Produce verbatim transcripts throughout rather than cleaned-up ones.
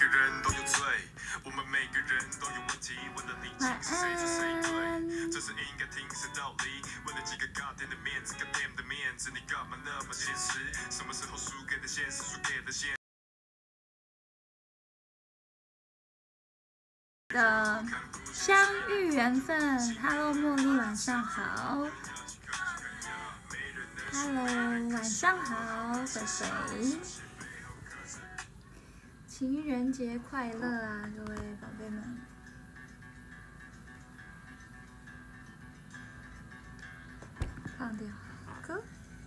的相遇缘分 ，Hello 茉莉，晚上好。Hello， 晚上好，水水。情人节快乐啊，各位宝贝们！放掉歌。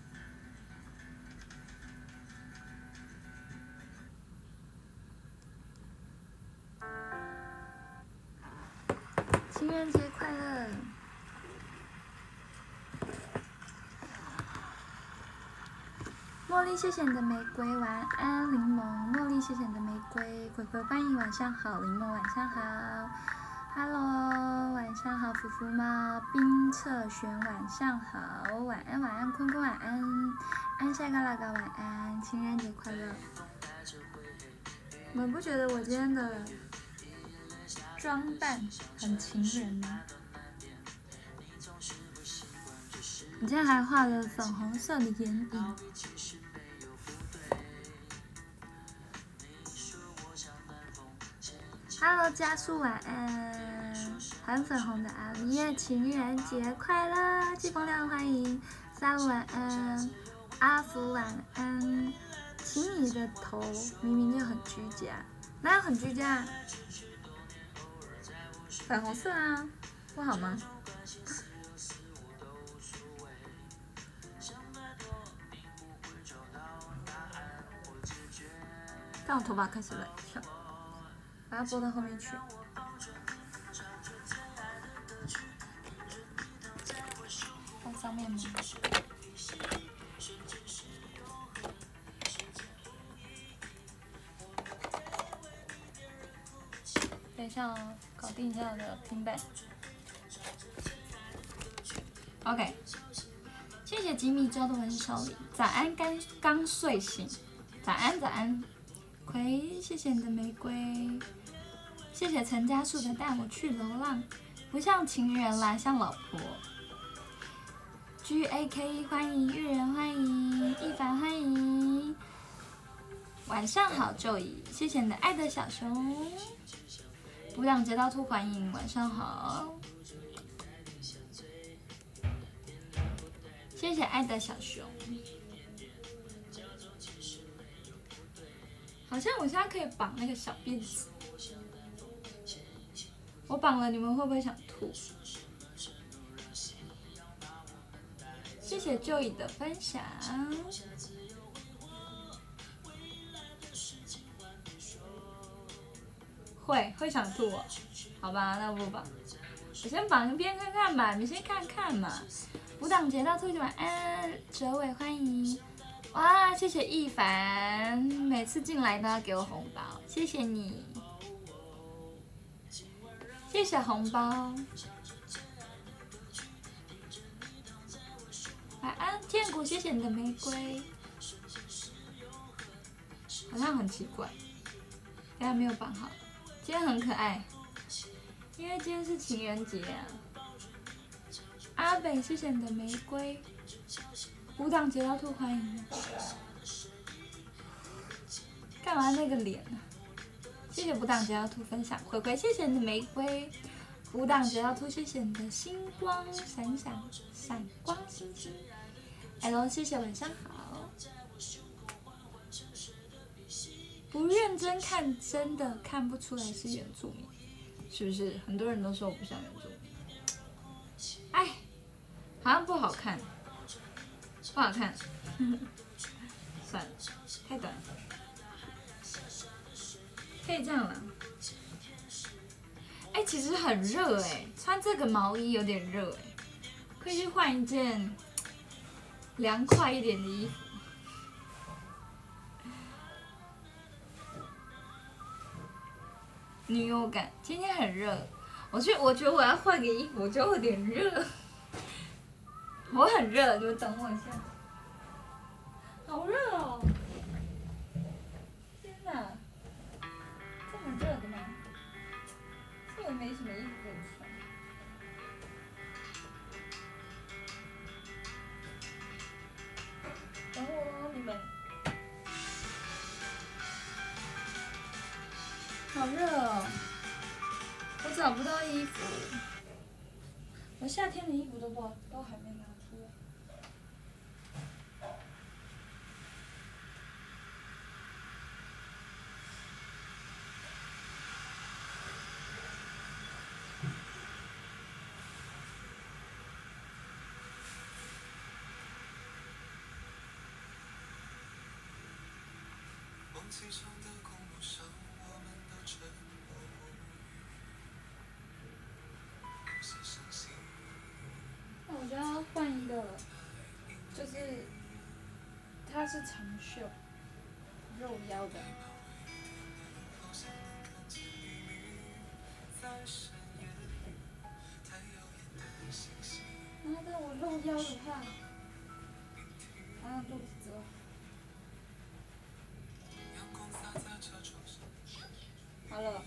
情人节快乐！茉莉，谢谢你的玫瑰，晚安。柠檬，茉莉，谢谢你的玫瑰，鬼鬼，欢迎，晚上好。柠檬，晚上好。Hello， 晚上好，福福猫，冰澈璇，晚上好，晚安，晚安，坤坤，晚安，安夏嘎啦嘎，晚安，情人节快乐。你们不觉得我今天的装扮很情人吗？你今天还画了粉红色的眼影。Hello， 加速晚安，很粉红的阿丽叶，情人节快乐！季风亮欢迎，三五晚安，阿福晚安。请你的头明明就很居家，哪有很居家？粉红色啊，不好吗？但我头发开始乱跳，把它拨到后面去。放上面吗？等一下哦，搞定一下我的平板。OK， 谢谢吉米周的文手礼，早安，刚刚睡醒，早安早安。葵，谢谢你的玫瑰，谢谢陈家树的带我去流浪，不像情人啦，像老婆。G A K 欢迎玉人，欢迎一凡，欢迎。晚上好，周怡，谢谢你的爱的小熊。不让接到兔，欢迎，晚上好。谢谢爱的小熊。好像我现在可以绑那个小辫子，我绑了，你们会不会想吐？谢谢就椅的分享。会会想吐哦，好吧，那不绑，我先绑一边看看吧，你先看看嘛。五档节到兔子晚安，哲伟欢迎。哇，谢谢一凡，每次进来都要给我红包，谢谢你，谢谢红包。晚安，天谷，谢谢你的玫瑰。好像很奇怪，大家没有绑好。今天很可爱，因为今天是情人节啊。阿北，谢谢你的玫瑰。五档接到兔欢迎，干嘛那个脸呢、啊？谢谢五档接到兔分享，回馈谢谢你的玫瑰，五档接到兔谢谢你的星光闪闪闪光星星 ，L 谢谢晚上好。不认真看真的看不出来是原住民，是不是？很多人都说我不像原住民，哎，好像不好看。不好看，算了，太短了，可以这样了。哎、欸，其实很热哎、欸，穿这个毛衣有点热哎、欸，可以去换一件凉快一点的衣服。女友感，今天很热，我觉我觉得我要换个衣服，我觉得有点热。我很热，你们等我一下。好热哦！天哪， 没什么衣服可以穿。等我哦，你们。好热哦！我找不到衣服，我夏天的衣服都不都还没拿出来。那我就要换一个，就是它是长袖，肉腰的。啊，但我露腰的话，啊，肚子折。好了，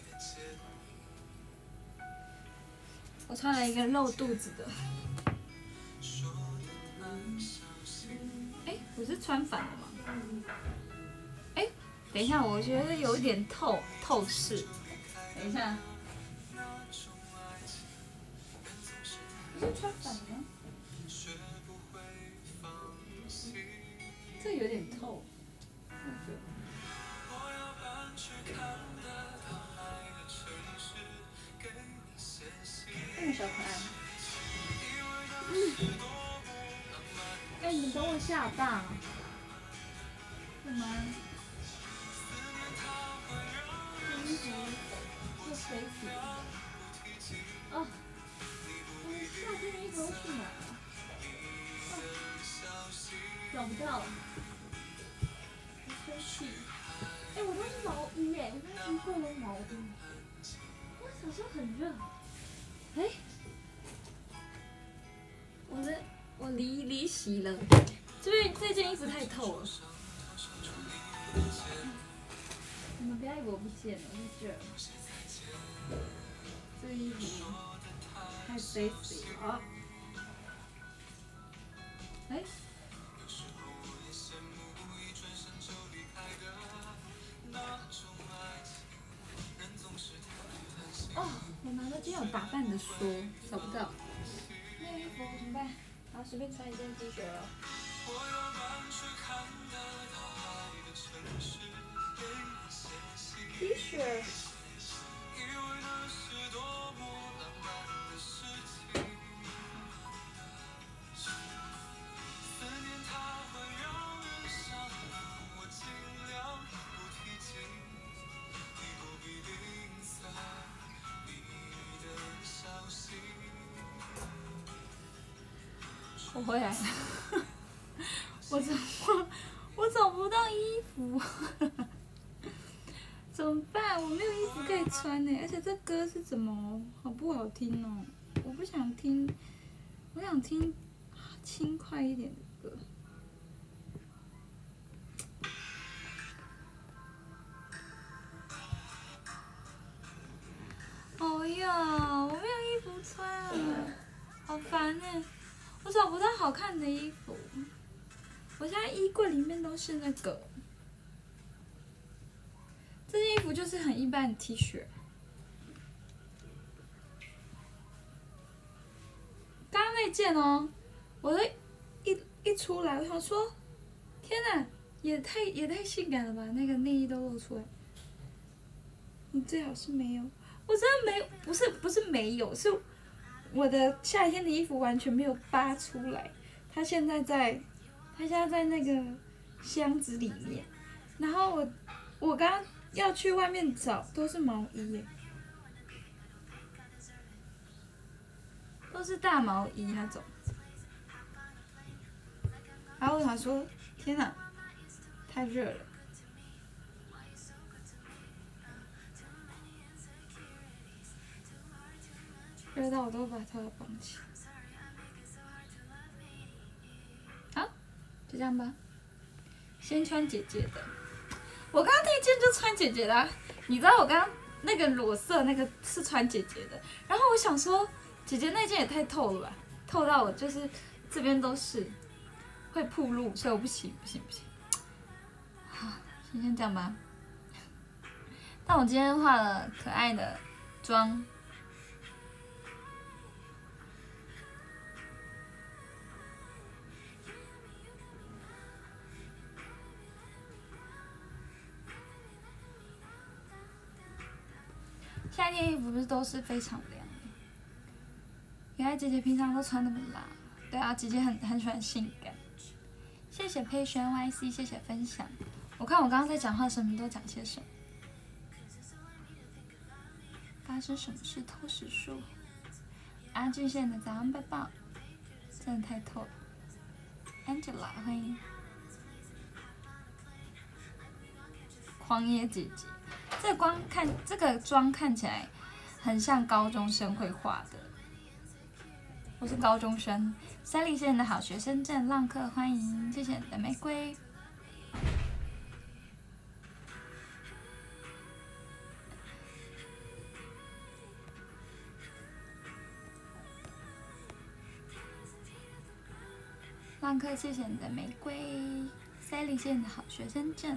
我穿了一个露肚子的。哎，我是穿反了吗？哎，等一下，我觉得有点透透视。等一下，我是穿反了吗？这有点透。这么小可爱。嗯。哎、欸，你等我下吧。干嘛？衣服又飞起来。哦。我们夏天的衣服都去哪了？哦。找不到了。生气。哎、欸，我都是毛衣哎，我那衣柜都毛衣。我小时候很热。哎、欸。我的我离离席了，这边这件衣服太透了。你们不要以为我不见了，我在这儿。这个衣服太 sexy 了。哎、欸。哦，我拿了今天有打扮的说，找不到。那个衣服怎么办？然后随便穿一件 T 恤了。T 恤。我回来了，我怎么我找不到衣服，怎么办？我没有衣服可以穿呢，而且这歌是怎么好不好听哦？我不想听，我想听轻快一点的歌。哦呀，我没有衣服穿啊，好烦呢！我找不到好看的衣服，我现在衣柜里面都是那个，这件衣服就是很一般的 T 恤。刚刚那件哦，我的一一出来，我想说，天哪，也太也太性感了吧！那个内衣都露出来，你最好是没有，我真的没有，不是不是没有，是。我的夏天的衣服完全没有扒出来，它现在在，它现在在那个箱子里面，然后我，我刚刚要去外面找，都是毛衣耶，都是大毛衣那种，然后我想说，天哪，太热了。热到我都把它绑起。好，就这样吧。先穿姐姐的。我刚刚那件就穿姐姐的、啊，你知道我刚刚那个裸色那个是穿姐姐的，然后我想说，姐姐那件也太透了吧，透到我就是这边都是会暴露，所以我不行不行不行。好，先先这样吧。但我今天化了可爱的妆。夏天衣服不是都是非常凉的？原来姐姐平常都穿那么辣。对啊，姐姐很很喜欢性感。谢谢佩轩 Y C， 谢谢分享。我看我刚刚在讲话什么都讲些什么。发生什么事？偷食术。阿俊现的早安拜报，真的太透了。Angela 欢迎。狂野姐姐。这个光看这个妆看起来很像高中生会画的。我是高中生。三立县的好学生证浪客欢迎，谢谢你的玫瑰。浪客，谢谢你的玫瑰。三立县的好学生证。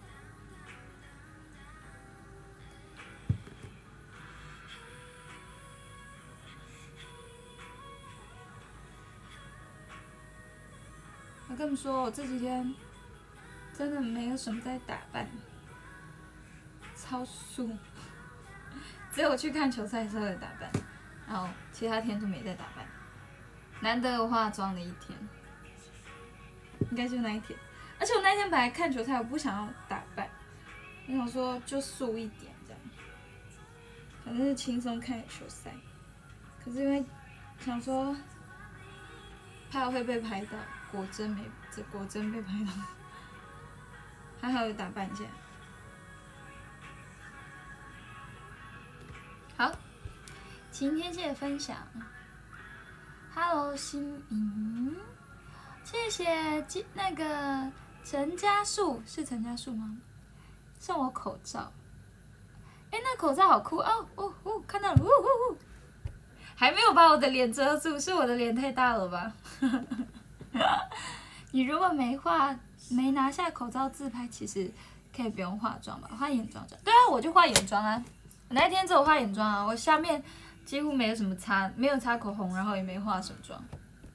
我跟你们说，我这几天真的没有什么在打扮，超素，只有去看球赛的时候有打扮，然后其他天就没在打扮。难得我化妆的一天，应该就那一天。而且我那一天本来看球赛，我不想要打扮，我想说就素一点这样，反正是轻松看球赛。可是因为想说怕会被拍到。果真没，这果真被拍到，还好有打扮一下。好，晴天谢谢分享。Hello 新颖，谢谢那个陈家树，是陈家树吗？送我口罩。哎，那口罩好酷哦！哦哦，看到了，哦哦哦，还没有把我的脸遮住，是我的脸太大了吧？你如果没化没拿下口罩自拍，其实可以不用化妆吧？化眼妆就对啊，我就化眼妆啊。我那天只有化眼妆啊，我下面几乎没有什么擦，没有擦口红，然后也没化什么妆。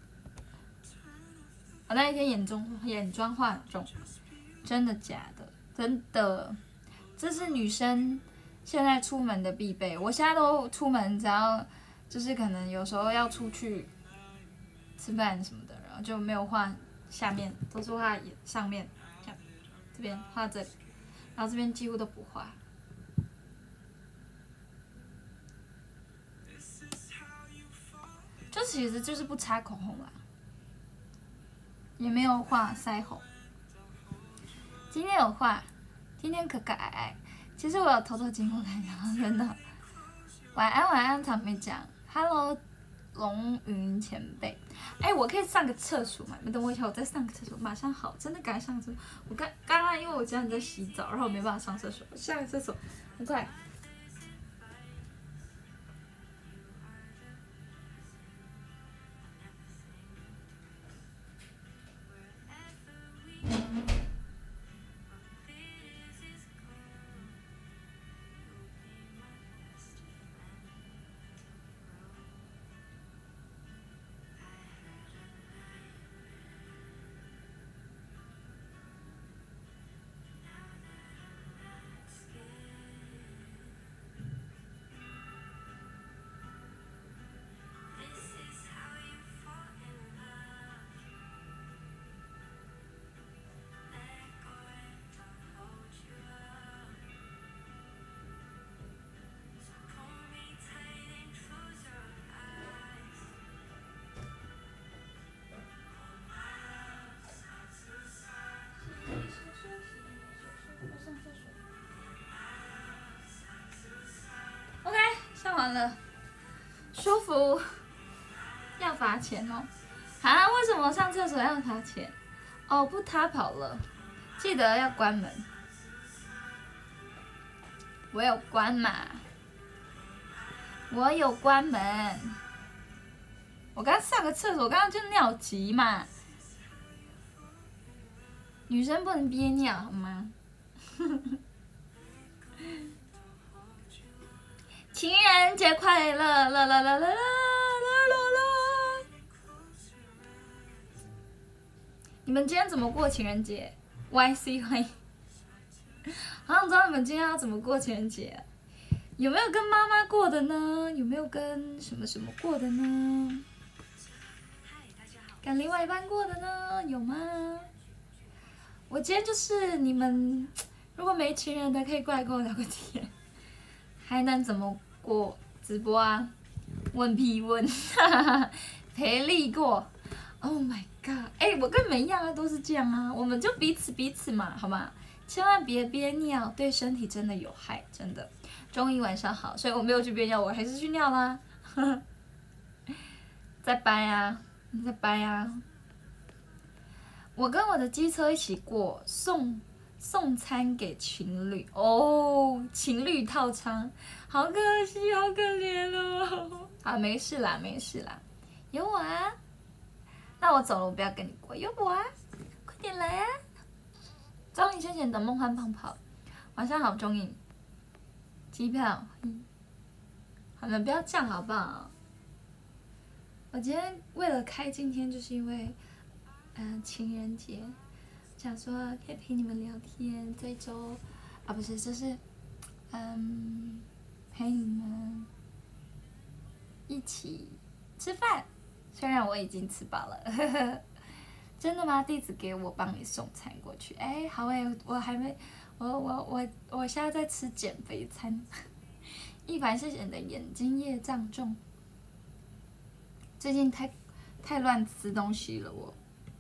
我那一天眼妆眼妆化很重，真的假的？真的，这是女生现在出门的必备。我现在都出门，只要就是可能有时候要出去吃饭什么的。然后就没有画下面，都是画眼上面，这样这边画这里，然后这边几乎都不画。就其实就是不擦口红啦，也没有画腮红。今天有画，今天可可爱爱。其实我有偷偷经过看一下，真的。晚安晚安，草莓讲 ，Hello。龙云前辈，哎、欸，我可以上个厕所吗？你等我一下，我再上个厕所，马上好，真的赶上厕所。我刚刚刚因为我家人在洗澡，然后我没办法上厕所，上个厕所，很快。上完了，舒服，要罚钱哦！啊，为什么上厕所要罚钱？哦，不他跑了，记得要关门。 我有关嘛，我有关门。我刚上个厕所，刚刚就尿急嘛。女生不能憋尿好吗？情人节快乐！啦啦啦啦啦啦啦啦！你们今天怎么过情人节 ？Y C 欢迎。好想知道你们今天要怎么过情人节、啊？有没有跟妈妈过的呢？有没有跟什么什么过的呢？跟另外一半过的呢？有吗？我今天就是你们，如果没情人的可以过来跟我聊个天，还能怎么过直播啊？问屁问，赔力过 ，Oh my god！ 哎、欸，我跟你们一样啊，都是这样啊，我们就彼此彼此嘛，好吗？千万别憋尿，对身体真的有害，真的。中医晚上好，所以我没有去憋尿，我还是去尿啦。再掰啊，再掰啊！我跟我的机车一起过，送送餐给情侣哦，情侣套餐，好可惜，好可怜哦。好，没事啦，没事啦，有我啊。那我走了，我不要跟你过，有我啊，快点来啊！钟颖，谢谢你的梦幻胖跑，晚上好，钟颖。机票，嗯，好了，不要这样好不好？我今天为了开今天，就是因为，嗯、呃，情人节，想说可以陪你们聊天，这一周，啊不是，就是嗯，陪你们一起吃饭。虽然我已经吃饱了，呵呵。真的吗？地址给我，帮你送餐过去。哎，好哎，我还没，我我我我现在在吃减肥餐。一凡是显得眼睛业障重，最近太太乱吃东西了我。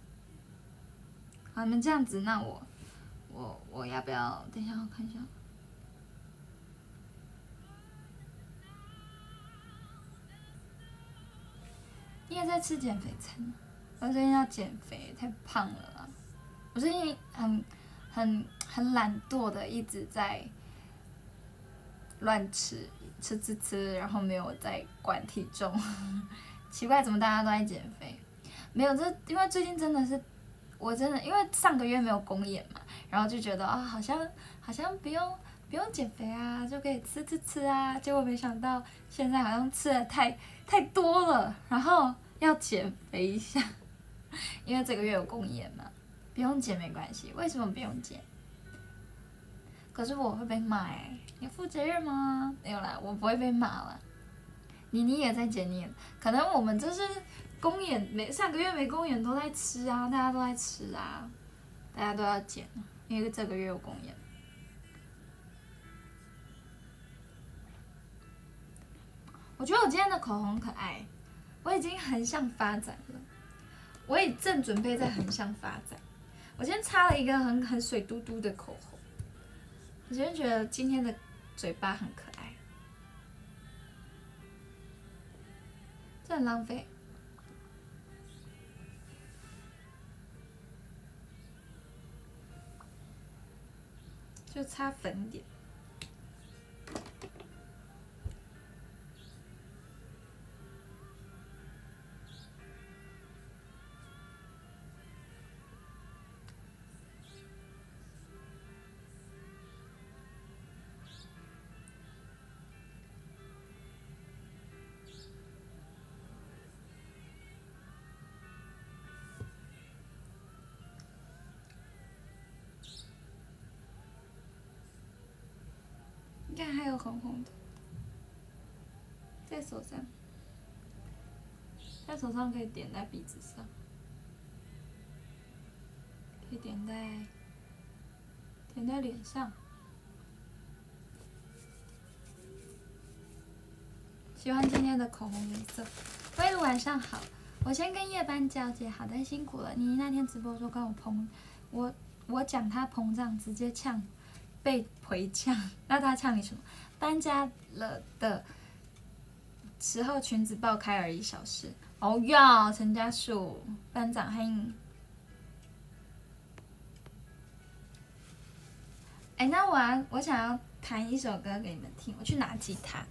好，你们这样子，那我我我要不要？等一下，我看一下。你也在吃减肥餐？我最近要减肥，太胖了啦。我最近很很很懒惰的，一直在乱吃，吃吃吃，然后没有在管体重。奇怪，怎么大家都在减肥？没有，这因为最近真的是，我真的因为上个月没有公演嘛，然后就觉得啊，好像好像不用不用减肥啊，就可以吃吃吃啊。结果没想到现在好像吃的太太多了，然后要减肥一下。因为这个月有公演嘛，不用减没关系。为什么不用减？可是我会被骂哎、欸，你负责任吗？没有啦，我不会被骂了。你你也在减，你也可能我们这是公演没上个月没公演都在吃啊，大家都在吃啊，大家都要减，因为这个月有公演。我觉得我今天的口红很可爱，我已经横向发展了。我也正准备在横向发展。我今天擦了一个很很水嘟嘟的口红，我今天觉得今天的嘴巴很可爱，这很浪费。就擦粉点。你看还有红红的，在手上，在手上可以点在鼻子上，可以点在点在脸上。喜欢今天的口红颜色。微如晚上好，我先跟夜班交接，好的，辛苦了。你那天直播说跟我膨，我我讲他膨胀，直接呛。被回呛，那他呛你什么？搬家了的时候裙子爆开而已，小事。哦哟，陈家树班长欢迎。哎，那我啊，我想要弹一首歌给你们听，我去拿吉他。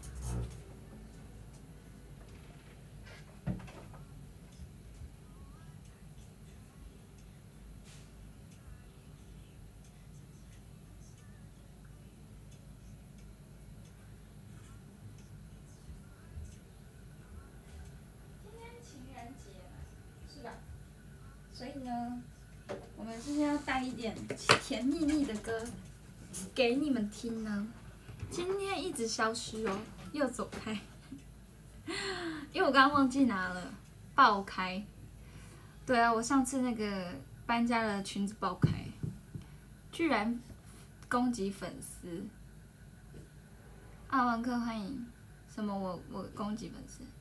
今天情人节是吧？所以呢，我们今天要带一点甜蜜蜜的歌给你们听呢。今天一直消失哦，又走开，因为我刚刚忘记拿了，爆开。对啊，我上次那个搬家的裙子爆开，居然攻击粉丝。阿文克欢迎，什么我我攻击粉丝？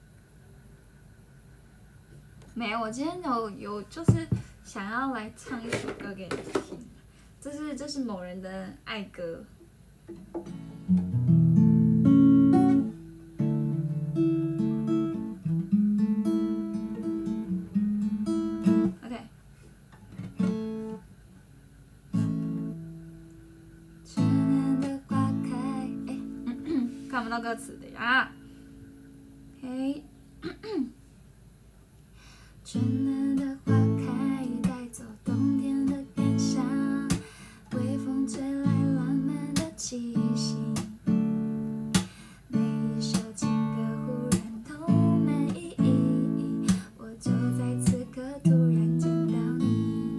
没有，我今天有有就是想要来唱一首歌给你们听，这是这是某人的爱歌。OK。春暖的花开，哎，看不到歌词的呀。嘿。春暖的花开，带走冬天的感伤，微风吹来浪漫的气息。每一首情歌忽然充满意义，我就在此刻突然见到你。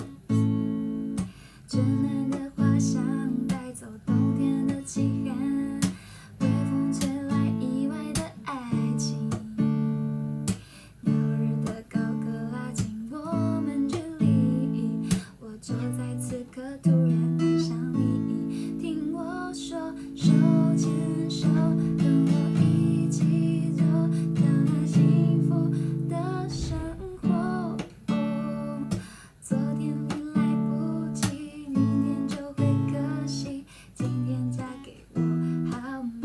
春暖的花香，带走冬天的凄寒，微风吹来意外的爱情。鸟儿的高歌拉近我们距离，我就在此刻突然爱上你。听我说，手牵手，跟我一起走到那幸福的生活。昨天你来不及，明天就会可惜，今天嫁给我好吗？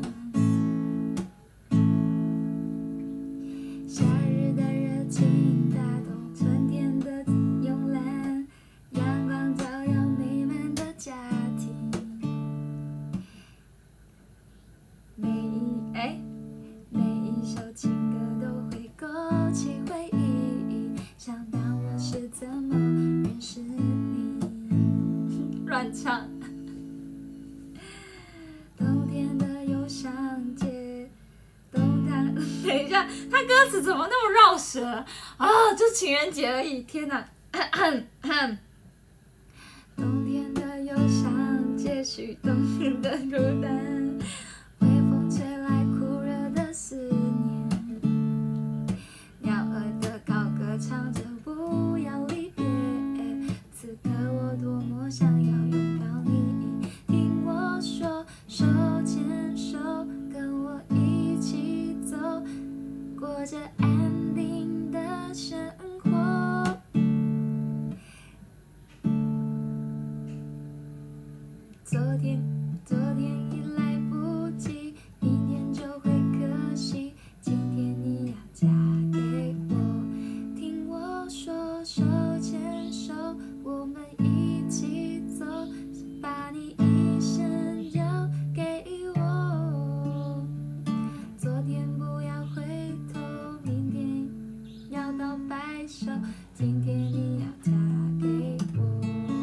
夏日的热情打动春天的慵懒，阳光照耀美满的家庭。每一哎，每一首情歌都会勾起回忆，想当我是怎么认识你。乱唱。冬天的忧伤街。冬天，等一下，他歌词怎么那么绕舌啊？就情人节而已，天哪！冬天的忧伤，接续冬天的孤单，微风吹来酷热的思念，鸟儿的高歌唱着不要离别，此刻我多么想要拥抱你。听我说，手牵手，跟我一起走，过着安定的生活。昨天，昨天已来不及，明天就会可惜，今天你要嫁给我。听我说，手牵手，我们一起走，把你一生交给我。昨天不要回头，明天要到白首，今天你要嫁给我。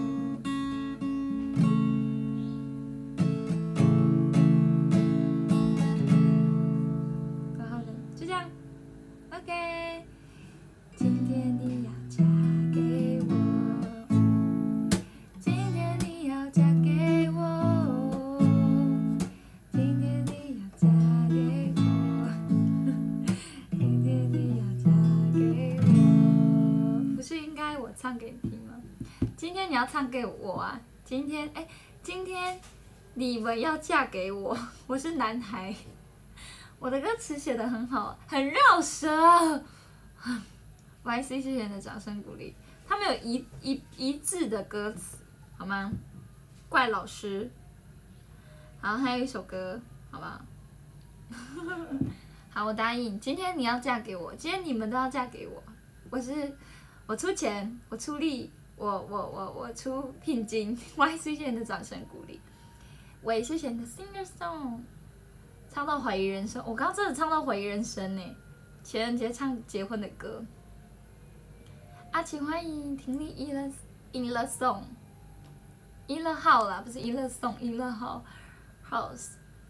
然后呢，就这样 ，OK。今天你要嫁给我，今天你要嫁给我，今天你要嫁给我，今天你要嫁给我。不是应该我唱给你听吗？今天你要唱给我啊！今天哎，今天你们要嫁给我，我是男孩。我的歌词写得很好，很绕舌。Y C 谢谢你的掌声鼓励，他们有一一一致的歌词，好吗？怪老师，好，还有一首歌，好不好？好，我答应，今天你要嫁给我，今天你们都要嫁给我，我是我出钱，我出力，我我我我出聘金。Y C 谢谢你的掌声鼓励。 喂，谢谢你的 Singer Song， 唱到怀疑人生，我刚刚真的唱到怀疑人生呢。情人节唱结婚的歌。啊，请欢迎婷丽娱乐娱乐颂，娱乐号啦，不是娱乐颂，娱乐号 House。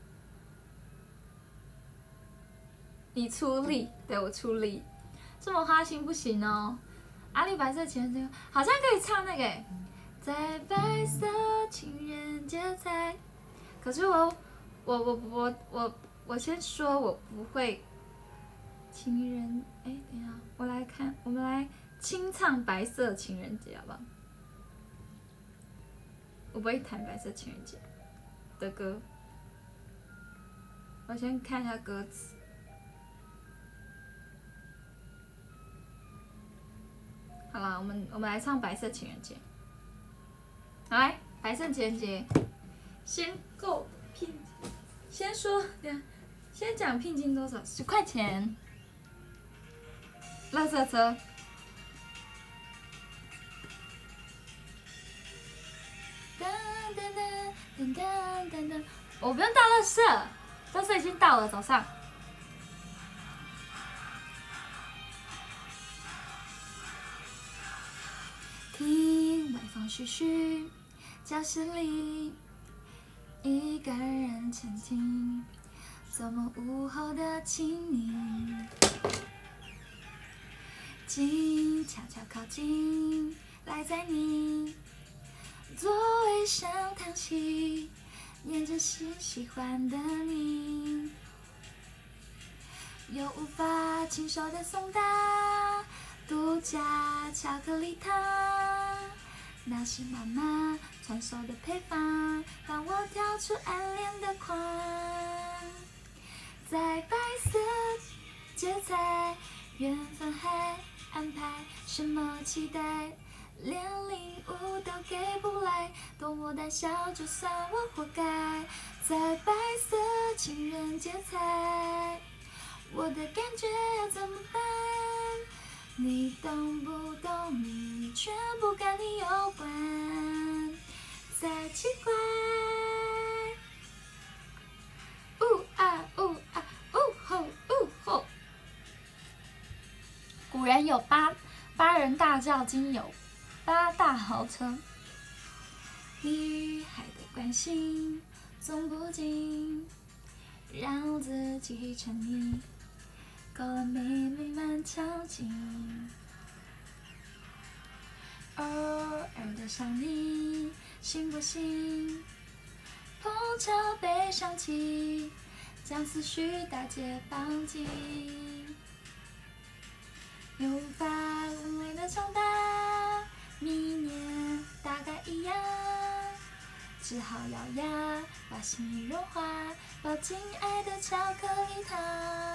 你出力，对我出力，这么花心不行哦。阿里白色情人节好像可以唱那个欸，在白色情人节才。可是我我我我我我先说，我不会情人。哎，等一下，我来看，我们来清唱白色情人节好不好？我不会弹白色情人节的歌，我先看一下歌词。好了，我们我们来唱白色情人节。来，白色情人节，先购聘，先说，先讲聘金多少？十块钱。垃圾车。噔噔噔噔噔噔噔，我不用倒垃圾，垃圾已经倒了，早上。听晚风徐徐，教室里一个人沉静，做梦午后的清宁，静悄悄靠近，赖在你座位上躺息，念着喜喜欢的你，有无法亲手的送达。独家巧克力糖，那是妈妈传授的配方，帮我调出暗恋的狂。在白色节彩，缘分还安排什么期待？连礼物都给不来，多么胆小，就算我活该。在白色情人节彩，我的感觉要怎么办？你懂不懂？秘密全部跟你有关，再奇怪。呜啊呜啊呜吼呜吼。古人有八八人大轿，今有八大豪车。你与海的关心总不禁让自己沉溺。够了美美漫长情，偶尔的想你，行不行？碰巧悲伤起，将思绪打结绑紧，又无法完美的长大，明年大概一样，只好咬牙把心意融化，抱紧爱的巧克力糖。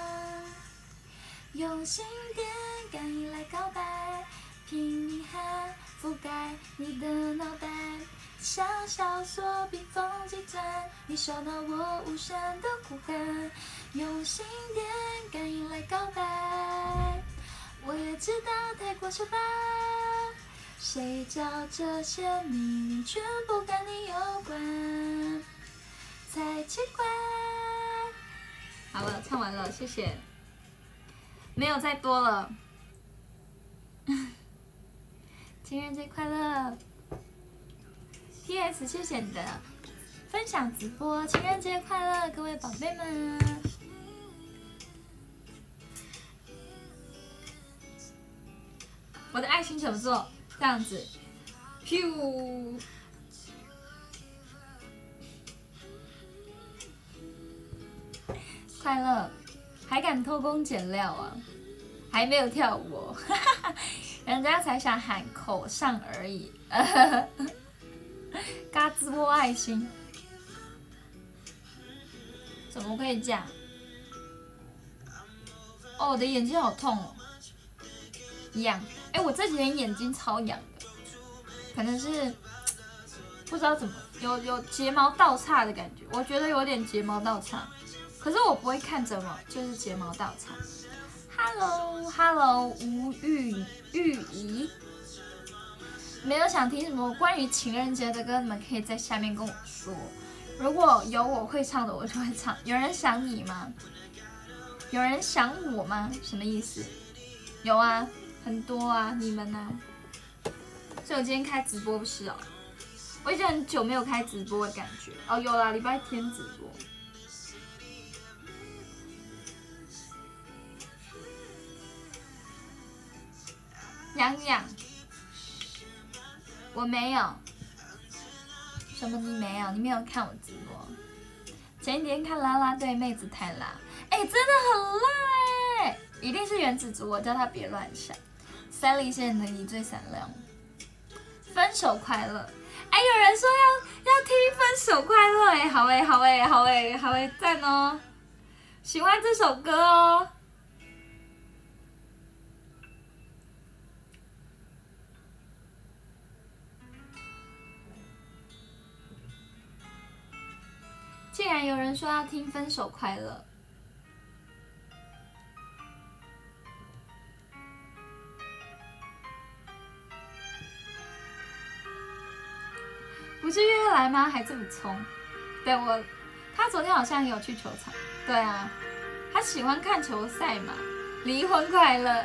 用心电感应来告白，拼命喊覆盖你的脑袋，像小说笔锋急转，你收到我无声的呼喊。用心电感应来告白，我也知道太过奢华，谁叫这些秘密全部跟你有关，才奇怪。好了，唱完了，谢谢。没有再多了。情人节快乐 ！T S 谢谢你的分享直播，情人节快乐，各位宝贝们！我的爱心怎么做？这样子，噗！快乐。还敢偷工减料啊！还没有跳舞哦，人家才想喊口上而已。嘎吱窝爱心，怎么可以这样？哦，我的眼睛好痛哦，痒。哎、欸，我这几天眼睛超痒的，可能是不知道怎么有有睫毛倒插的感觉，我觉得有点睫毛倒插。可是我不会看怎么就是睫毛倒插。Hello Hello 吴玉玉怡，没有想听什么关于情人节的歌，你们可以在下面跟我说。 如果有我会唱的，我就会唱。有人想你吗？有人想我吗？什么意思？有啊，很多啊，你们呢？所以我今天开直播不是哦，我已经很久没有开直播的感觉哦。有啦，礼拜天直播。痒痒，我没有。什么？你没有？你没有看我直播？前几天看啦啦队妹子太辣，哎、欸，真的很辣哎、欸！一定是原子族，我叫他别乱想。Sally 现在的你最闪亮。分手快乐，哎、欸，有人说要要听分手快乐哎、欸，好哎、欸，好哎、欸，好哎、欸，好哎、欸，赞哦！喜欢这首歌哦。竟然有人说要听《分手快乐》，不是约来吗？还这么冲？对我，他昨天好像有去球场。对啊，他喜欢看球赛嘛。离婚快乐，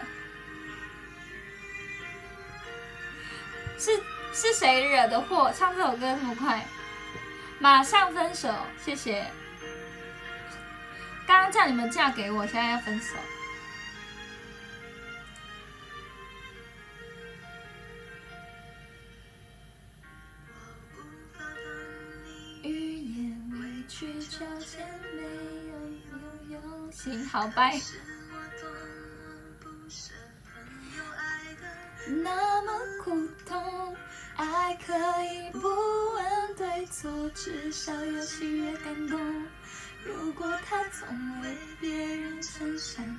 是是谁惹的祸？唱这首歌这么快？马上分手，谢谢。刚刚叫你们嫁给我，现在要分手。语言委曲求全，没有有行，好拜。那么苦痛，爱可以不问对错，至少有喜悦感动。如果他总为别人撑伞，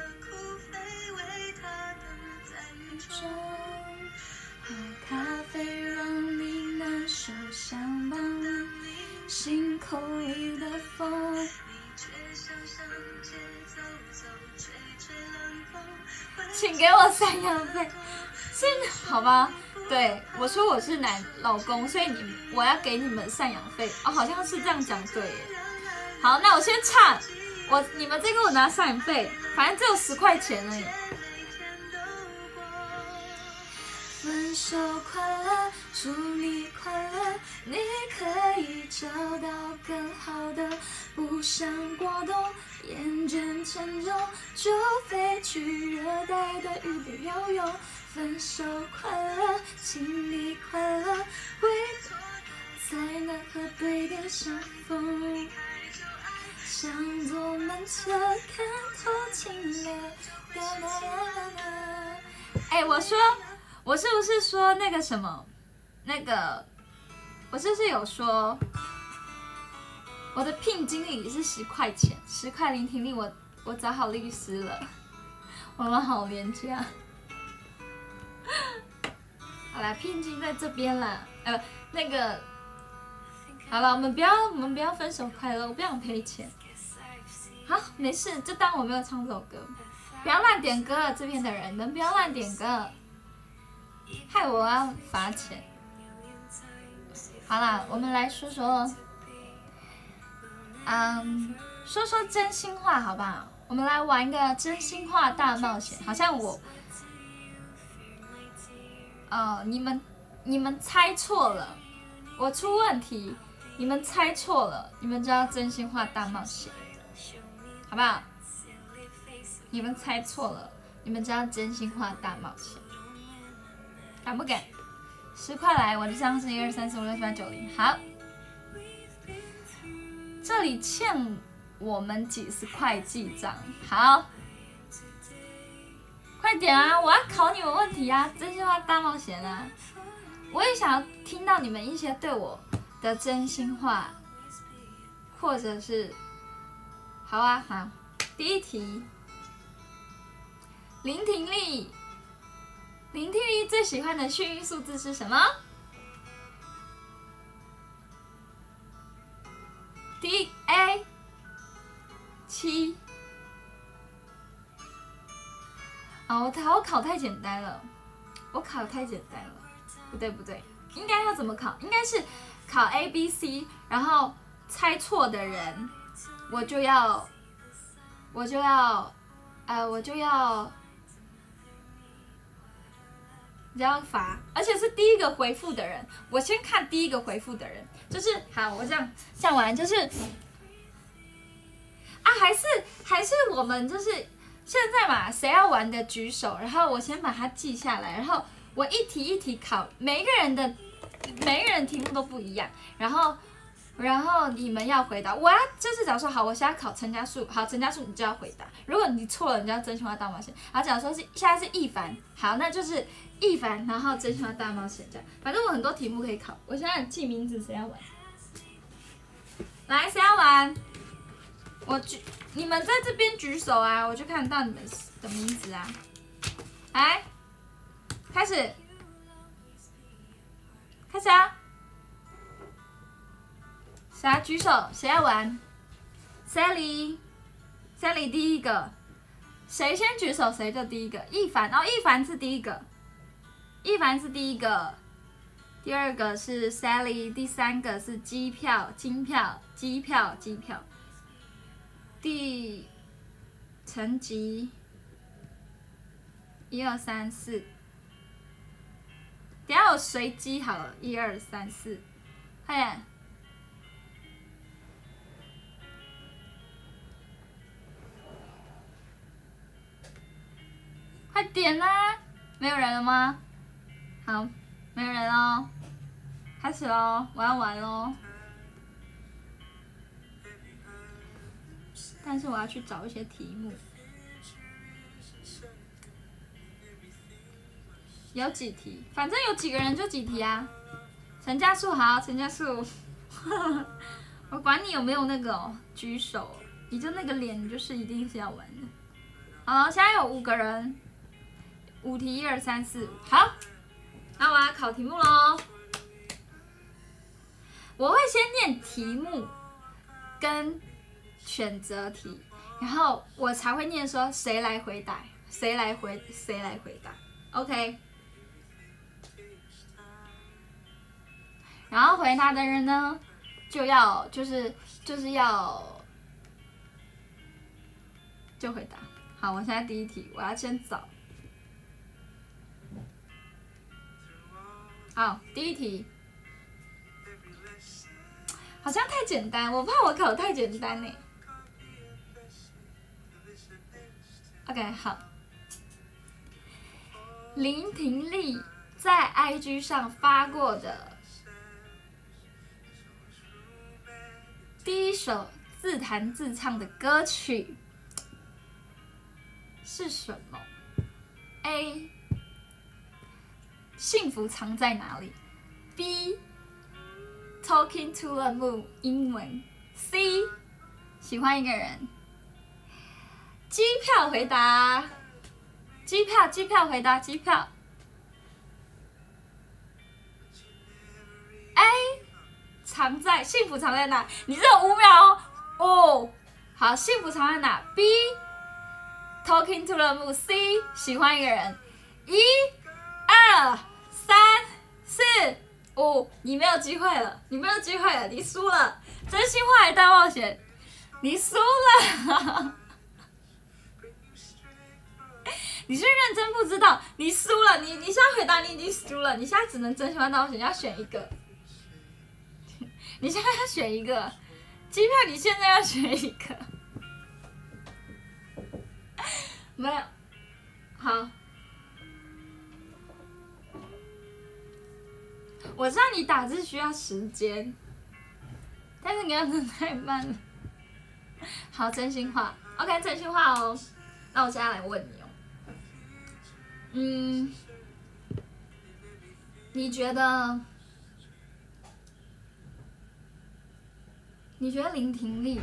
中喝咖啡让你难受，想帮你心口里的风。请给我赡养费，是好吧？对我说我是男老公，所以你我要给你们赡养费哦，好像是这样讲对耶。好，那我先唱，我你们再给我拿赡养费，反正只有十块钱而已。分手快乐，祝你快乐，你可以找到更好的，不想过冬，厌倦沉重，就飞去热带的雨里游泳。分手快乐，请你快乐，回头在那河对的相逢，向左门侧看透清了。哎，我说。我是不是说那个什么，那个，我是不是有说我的聘经理是十块钱，十块聆听力我，我我找好律师了，我们好廉价。好啦，聘金在这边啦，呃，那个，好了，我们不要，我们不要分手快乐，我不想赔钱。好，没事，就当我没有唱这首歌，不要乱点歌，这边的人，你们不要乱点歌。害我要罚钱。好啦，我们来说说，嗯，说说真心话好不好？我们来玩一个真心话大冒险。好像我，呃，你们你们猜错了，我出问题，你们猜错了，你们就要真心话大冒险，好不好？你们猜错了，你们就要真心话大冒险。敢不敢？十块来，我的账是一二三四五六七八九零。好，这里欠我们几十块记账。好，快点啊！我要考你们问题啊！真心话大冒险啊！我也想要听到你们一些对我的真心话，或者是……好啊，好。第一题，林婷丽。林婷丽最喜欢的幸运数字是什么？第一 A 七。啊，我考我考太简单了，我考太简单了，不对不对，应该要怎么考？应该是考 A B C， 然后猜错的人，我就要，我就要，呃，我就要，你要罚，而且是第一个回复的人。我先看第一个回复的人，就是好，我这样这样玩，就是啊，还是还是我们就是现在嘛，谁要玩的举手，然后我先把它记下来，然后我一题一题考，每一个人的每一个人题目都不一样，然后。然后你们要回答，我要就是假如说好，我现在考陈家树，好，陈家树你就要回答。如果你错了，你就要真心话大冒险。然后假如说是现在是一凡，好，那就是一凡，然后真心话大冒险这样。反正我很多题目可以考，我现在记名字，谁要玩？来，谁要玩？我举，你们在这边举手啊，我就看得到你们的名字啊。来，开始，开始啊！谁要举手？谁要玩 ？Sally，Sally 第一个，谁先举手谁就第一个。一凡，哦，一凡是第一个，一凡是第一个，第二个是 Sally， 第三个是机票、金票、机票、机票，第成绩一二三四，等下我随机好了，一二三四，快点。快点啦！没有人了吗？好，没有人喽，开始喽，我要玩喽。但是我要去找一些题目，有几题，反正有几个人就几题啊。陈家树好，陈家树，我管你有没有那个、哦、举手，你就那个脸，你就是一定是要玩的。好，现在有五个人。五题，一二三四五，好，那我要考题目喽。我会先念题目跟选择题，然后我才会念说谁来回答，谁来回，谁来回答 ，OK。然后回答的人呢，就要就是就是要就回答。好，我现在第一题，我要先找。好，第一题，好像太简单，我怕我考太简单呢。OK， 好。林婷丽在 I G 上发过的第一首自弹自唱的歌曲是什么 ？A 幸福藏在哪里 ？B Talking to the Moon 英文 C 喜欢一个人。机票回答，机票机票回答机票。A 藏在幸福藏在哪？你只有五秒哦。哦，好，幸福藏在哪 ？B Talking to the Moon C 喜欢一个人。一、二、三、四、五，你没有机会了，你没有机会了，你输了。真心话还大冒险，你输了。你是认真不知道，你输了，你你现在回答你已经输了，你现在只能真心话大冒险，你要选一个。你现在要选一个，机票你现在要选一个。没有，好。我知道你打字需要时间，但是你要真的太慢了。好，真心话 ，OK， 真心话哦。那我现在来问你哦，嗯，你觉得，你觉得林婷丽，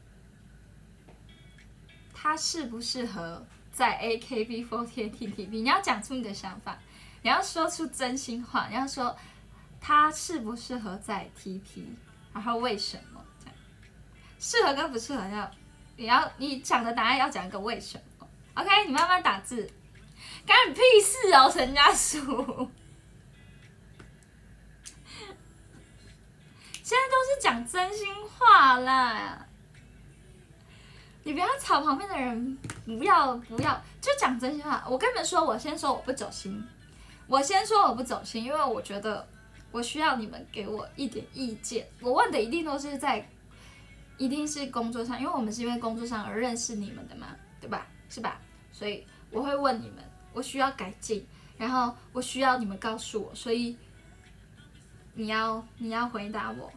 她适不适合在 A K B四十八 T T B？ 你要讲出你的想法，你要说出真心话，你要说。他适不适合在 T P， 然后为什么？这样适合跟不适合要，你要你讲的答案要讲一个为什么 ？OK， 你慢慢打字，干你屁事哦，陈家树。现现在都是讲真心话啦。你不要吵旁边的人，不要不要，就讲真心话。我跟你们说，我先说我不走心，我先说我不走心，因为我觉得我需要你们给我一点意见。我问的一定都是在，一定是工作上，因为我们是因为工作上而认识你们的嘛，对吧？是吧？所以我会问你们，我需要改进，然后我需要你们告诉我，所以你要你要回答我。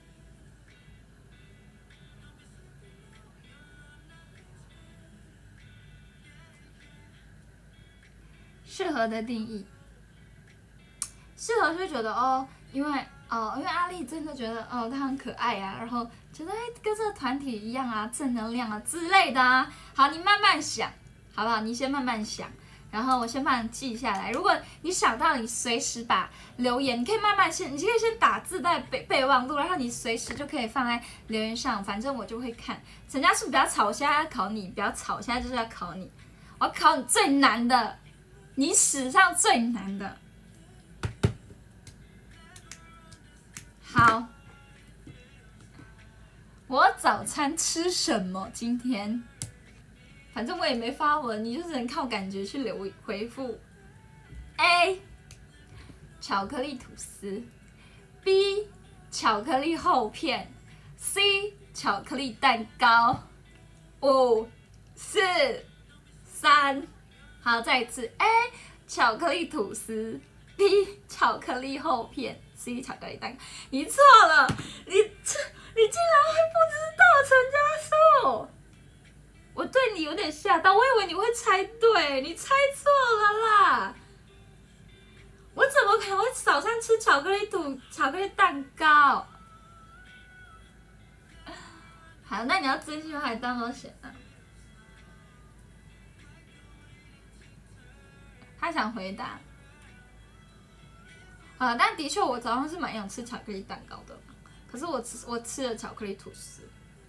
适合的定义，适合就觉得哦，因为哦，因为阿丽真的觉得哦，她很可爱啊，然后觉得哎，跟这个团体一样啊，正能量啊之类的啊。好，你慢慢想，好不好？你先慢慢想，然后我先帮你记下来。如果你想到，你随时把留言，你可以慢慢先，你可以先打字在备备忘录，然后你随时就可以放在留言上，反正我就会看。陈家树不要吵，我现在要考你，不要吵，现在就是要考你，我要考你最难的。你史上最难的，好，我早餐吃什么？今天，反正我也没发文，你就只能靠感觉去留回复。A， 巧克力吐司 ；B， 巧克力厚片 ；C， 巧克力蛋糕。五、四、三。好，再一次 ，A 巧克力吐司 ，B 巧克力厚片 ，C 巧克力蛋糕。你错了，你这你竟然会不知道陈家树，我对你有点吓到，我以为你会猜对，你猜错了啦。我怎么可能会早上吃巧克力吐巧克力蛋糕？好，那你要真心话还是大冒险啊？他想回答，啊，但的确我早上是蛮想吃巧克力蛋糕的，可是我吃我吃了巧克力吐司。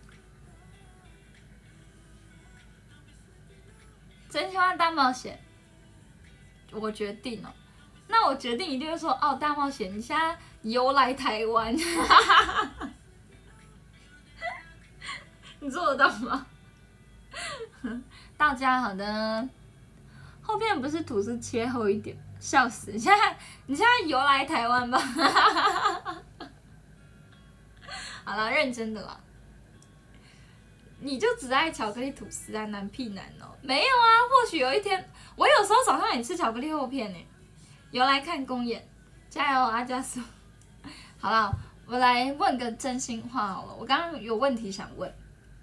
真心话大冒险，我决定了，那我决定一定会说哦，大冒险，你现在游来台湾，你做得到吗？大家好的。后面不是吐司切厚一点，笑死！你现在你现在游来台湾吧？好了，认真的啦。你就只爱巧克力吐司啊，男屁男哦？没有啊，或许有一天，我有时候早上也吃巧克力厚片呢。游来看公演，加油阿加苏！好了，我来问个真心话好了，我刚刚有问题想问。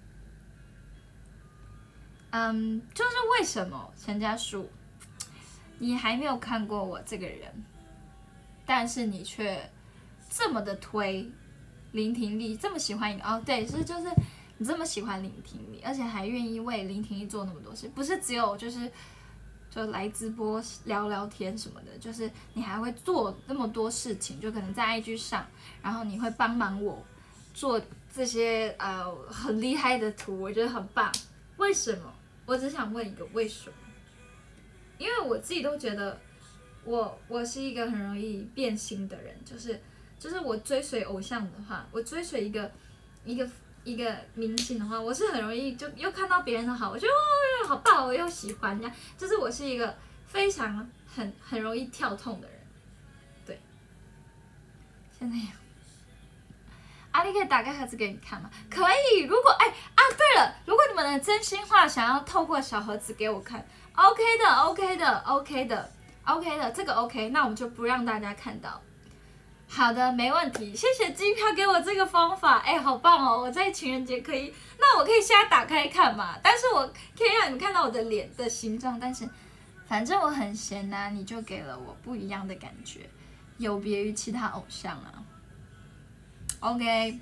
嗯，就是为什么陈家树，你还没有看过我这个人，但是你却这么的推林婷丽，这么喜欢你哦？对，是就是你这么喜欢林婷丽，而且还愿意为林婷丽做那么多事，不是只有就是就来直播聊聊天什么的，就是你还会做那么多事情，就可能在 I G 上，然后你会帮忙我做这些呃很厉害的图，我觉得很棒。为什么？我只想问一个为什么？因为我自己都觉得我我是一个很容易变心的人，就是就是我追随偶像的话，我追随一个一个一个明星的话，我是很容易就又看到别人的好，我就哦好棒，我又喜欢，这样就是我是一个非常很很容易跳痛的人。对，现在阿丽可以打开盒子给你看吗？可以。如果哎啊，对了，如果你们的真心话想要透过小盒子给我看 ，OK 的，OK 的，OK 的 ，OK 的，这个 OK， 那我们就不让大家看到。好的，没问题。谢谢机票给我这个方法，哎，好棒哦！我在情人节可以，那我可以现在打开看嘛？但是我可以让你们看到我的脸的形状，但是反正我很闲呐、啊，你就给了我不一样的感觉，有别于其他偶像啊。OK，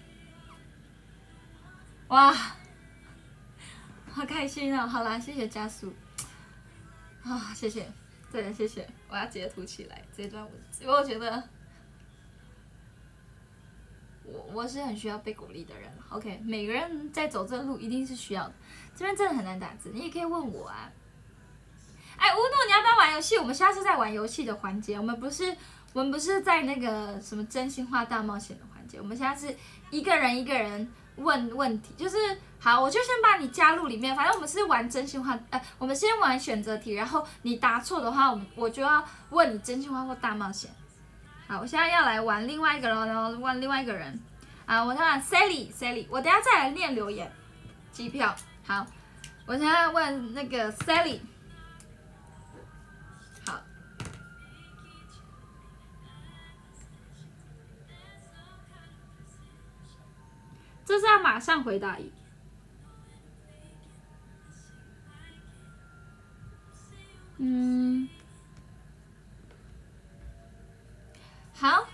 哇，好开心哦！好啦，谢谢加速啊，谢谢，对，谢谢，我要截图起来这段文字，因为我觉得我我是很需要被鼓励的人。OK， 每个人在走这路一定是需要的，这边真的很难打字，你也可以问我啊。哎，乌诺，你要不要玩游戏？我们下次再玩游戏的环节，我们不是我们不是在那个什么真心话大冒险的环节。 环节，我们现在是一个人一个人问问题，就是好，我就先把你加入里面，反正我们是玩真心话，呃，我们先玩选择题，然后你答错的话，我们我就要问你真心话或大冒险。好，我现在要来玩另外一个人，然后问另外一个人。啊，我看 Sally Sally， 我等下再来念留言，机票。好，我现在问那个 Sally。好，这是要马上回答一。嗯，好。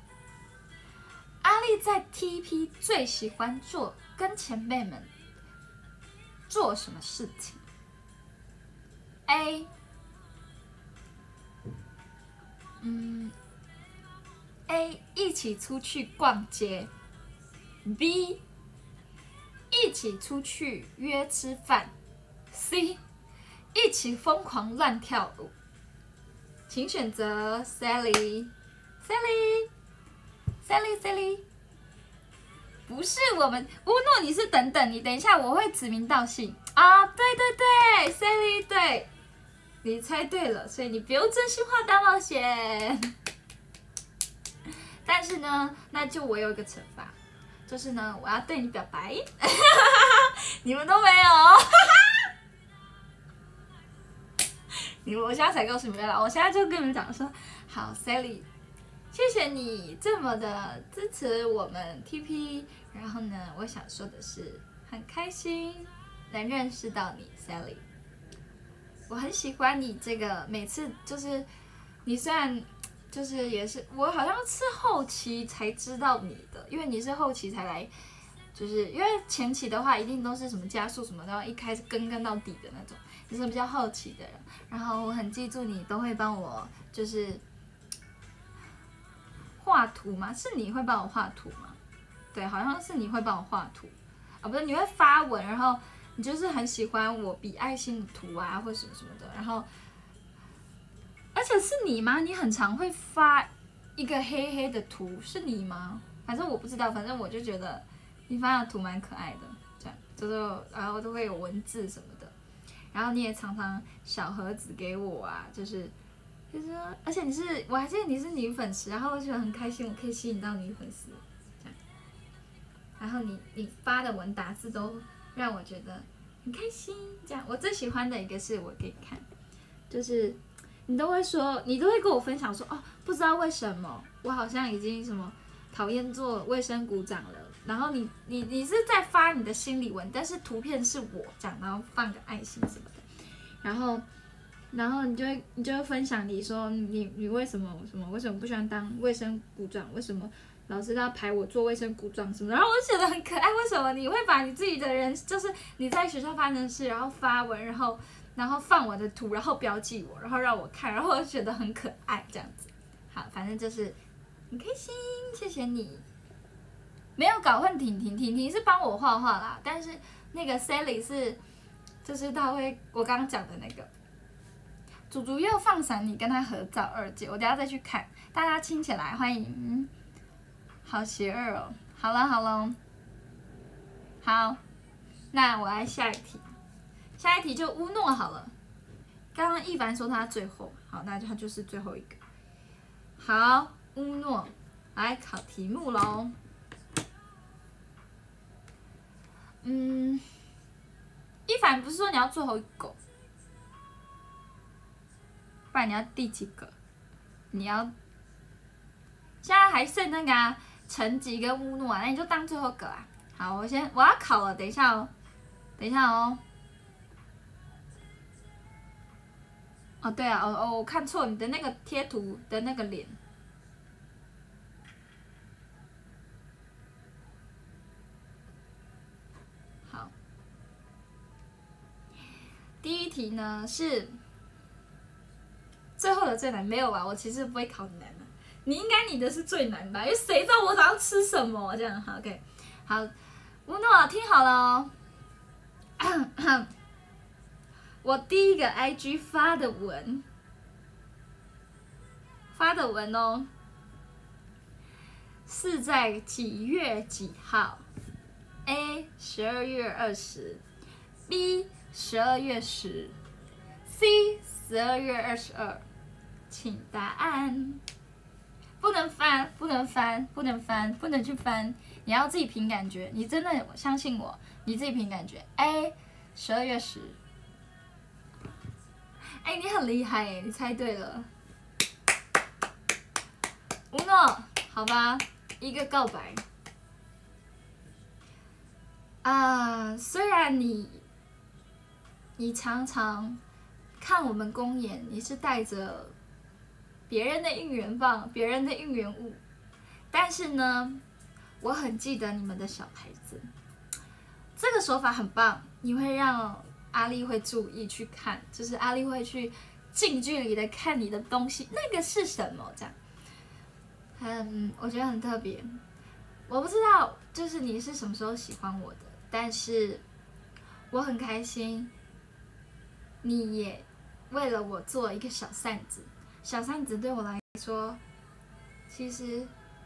阿丽在 T P 最喜欢做跟前辈们做什么事情 ？A， 嗯 ，A 一起出去逛街 ，B 一起出去约吃饭 ，C 一起疯狂乱跳舞。请选择 Sally，Sally。Sally Sally， 不是我们乌诺，你是等等，你等一下我会指名道姓啊！对对对 ，Sally 对，你猜对了，所以你不用真心话大冒险。但是呢，那就我有一个惩罚，就是呢，我要对你表白，你们都没有，你们我现在才告诉你们了，我现在就跟你们讲说，好 ，Sally。谢谢你这么的支持我们 T P， 然后呢，我想说的是，很开心能认识到你 ，Sally。我很喜欢你这个每次就是你虽然就是也是我好像是后期才知道你的，因为你是后期才来，就是因为前期的话一定都是什么加速什么，然后一开始跟跟到底的那种，你是比较后期的人。然后我很记住你都会帮我就是。画图吗？是你会帮我画图吗？对，好像是你会帮我画图啊，不是你会发文，然后你就是很喜欢我比爱心的图啊，或什么什么的，然后而且是你吗？你很常会发一个黑黑的图，是你吗？反正我不知道，反正我就觉得你发的图蛮可爱的，这样就是然后都会有文字什么的，然后你也常常小盒子给我啊，就是。就是说，而且你是，我还记得你是女粉丝，然后我觉得很开心，我可以吸引到女粉丝，这样。然后你你发的文打字都让我觉得很开心，这样。我最喜欢的一个是我给你看，就是你都会说，你都会跟我分享说，哦，不知道为什么我好像已经什么讨厌做卫生股长了。然后你你你是在发你的心理文，但是图片是我这样，然后放个爱心什么的，然后。然后你就会你就会分享你说你你为什么什么为什么不喜欢当卫生股长，为什么老师要排我做卫生股长什么，然后我就觉得很可爱，为什么你会把你自己的人就是你在学校发生的事，然后发文，然后然后放我的图，然后标记我，然后让我看，然后我就觉得很可爱这样子。好，反正就是很开心，谢谢你。没有搞混婷婷，婷婷是帮我画画啦，但是那个 Sally 是就是他会我刚刚讲的那个。祖祖又放闪，你跟他合照二姐，我等下再去看。大家亲起来，欢迎。好邪恶哦！好了好了，好，那我来下一题。下一题就乌诺好了。刚刚一凡说他最后，好，那他就是最后一个。好，乌诺，来考题目喽。嗯，一凡不是说你要最后一个？不然你要第几个？你要现在还剩那个啊，陈吉跟乌诺啊，那你就当最后一个啊。好，我先我要考了，等一下哦，等一下哦。哦，对啊，哦哦，我看错你的那个贴图的那个脸。好，第一题呢是。最后的最难没有吧？我其实不会考你难的，你应该你的是最难吧？因为谁知道我早上吃什么？这样好 ，OK， 好，乌诺听好了哦。我第一个 I G 发的文，发的文哦， 是在几月几号 ？A. 十二月二十 ，B. 十二月十 ，C. 十二月二十二。请答案。不能翻，不能翻，不能翻，不能去翻。你要自己凭感觉，你真的相信我，你自己凭感觉。A. 十二月十。哎，你很厉害哎，你猜对了。乌诺，好吧，一个告白。啊、呃，虽然你，你常常看我们公演，你是带着别人的应援棒、别人的应援物，但是呢，我很记得你们的小牌子。这个手法很棒，你会让阿丽会注意去看，就是阿丽会去近距离的看你的东西，那个是什么？这样，很，我觉得很特别。我不知道，就是你是什么时候喜欢我的，但是我很开心，你也为了我做一个小扇子。小扇子对我来说，其实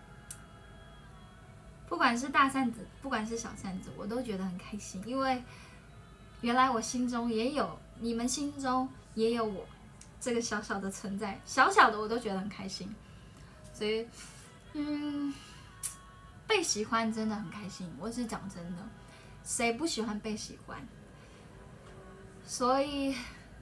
不管是大扇子，不管是小扇子，我都觉得很开心，因为原来我心中也有，你们心中也有我这个小小的存在，小小的我都觉得很开心，所以，嗯，被喜欢真的很开心，我是讲真的，谁不喜欢被喜欢？所以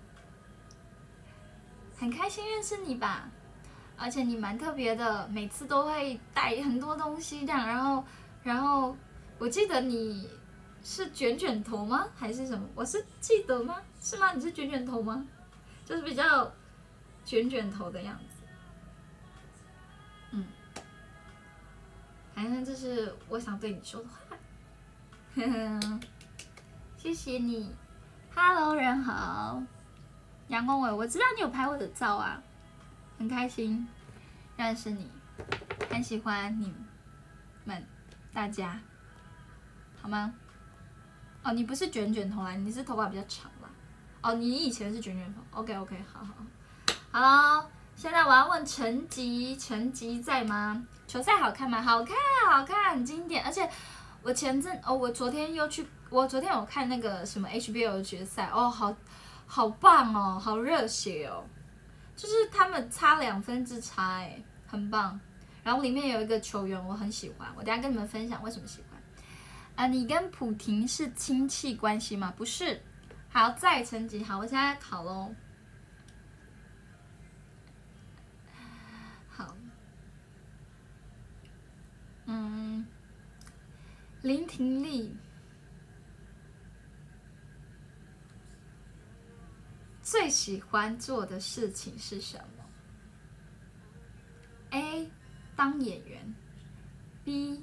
很开心认识你吧，而且你蛮特别的，每次都会带很多东西这样，然后，然后我记得你是卷卷头吗？还是什么？我是记得吗？是吗？你是卷卷头吗？就是比较卷卷头的样子。嗯，反正这是我想对你说的话。呵呵，谢谢你。Hello， 人好。杨光伟，我知道你有拍我的照啊，很开心认识你，很喜欢你们大家，好吗？哦，你不是卷卷头啦，你是头发比较长啦。哦，你以前是卷卷头。OK OK， 好好好。好咯，现在我要问陈吉，陈吉在吗？球赛好看吗？好看，好看，很经典。而且我前阵哦，我昨天又去，我昨天有看那个什么 H B L 的决赛，哦，好好棒哦，好热血哦，就是他们差两分之差哎，很棒。然后里面有一个球员我很喜欢，我等一下跟你们分享为什么喜欢。啊，你跟普婷是亲戚关系吗？不是。好，再成绩好，我现在考喽。好，嗯，林婷丽最喜欢做的事情是什么 ？A. 当演员 B.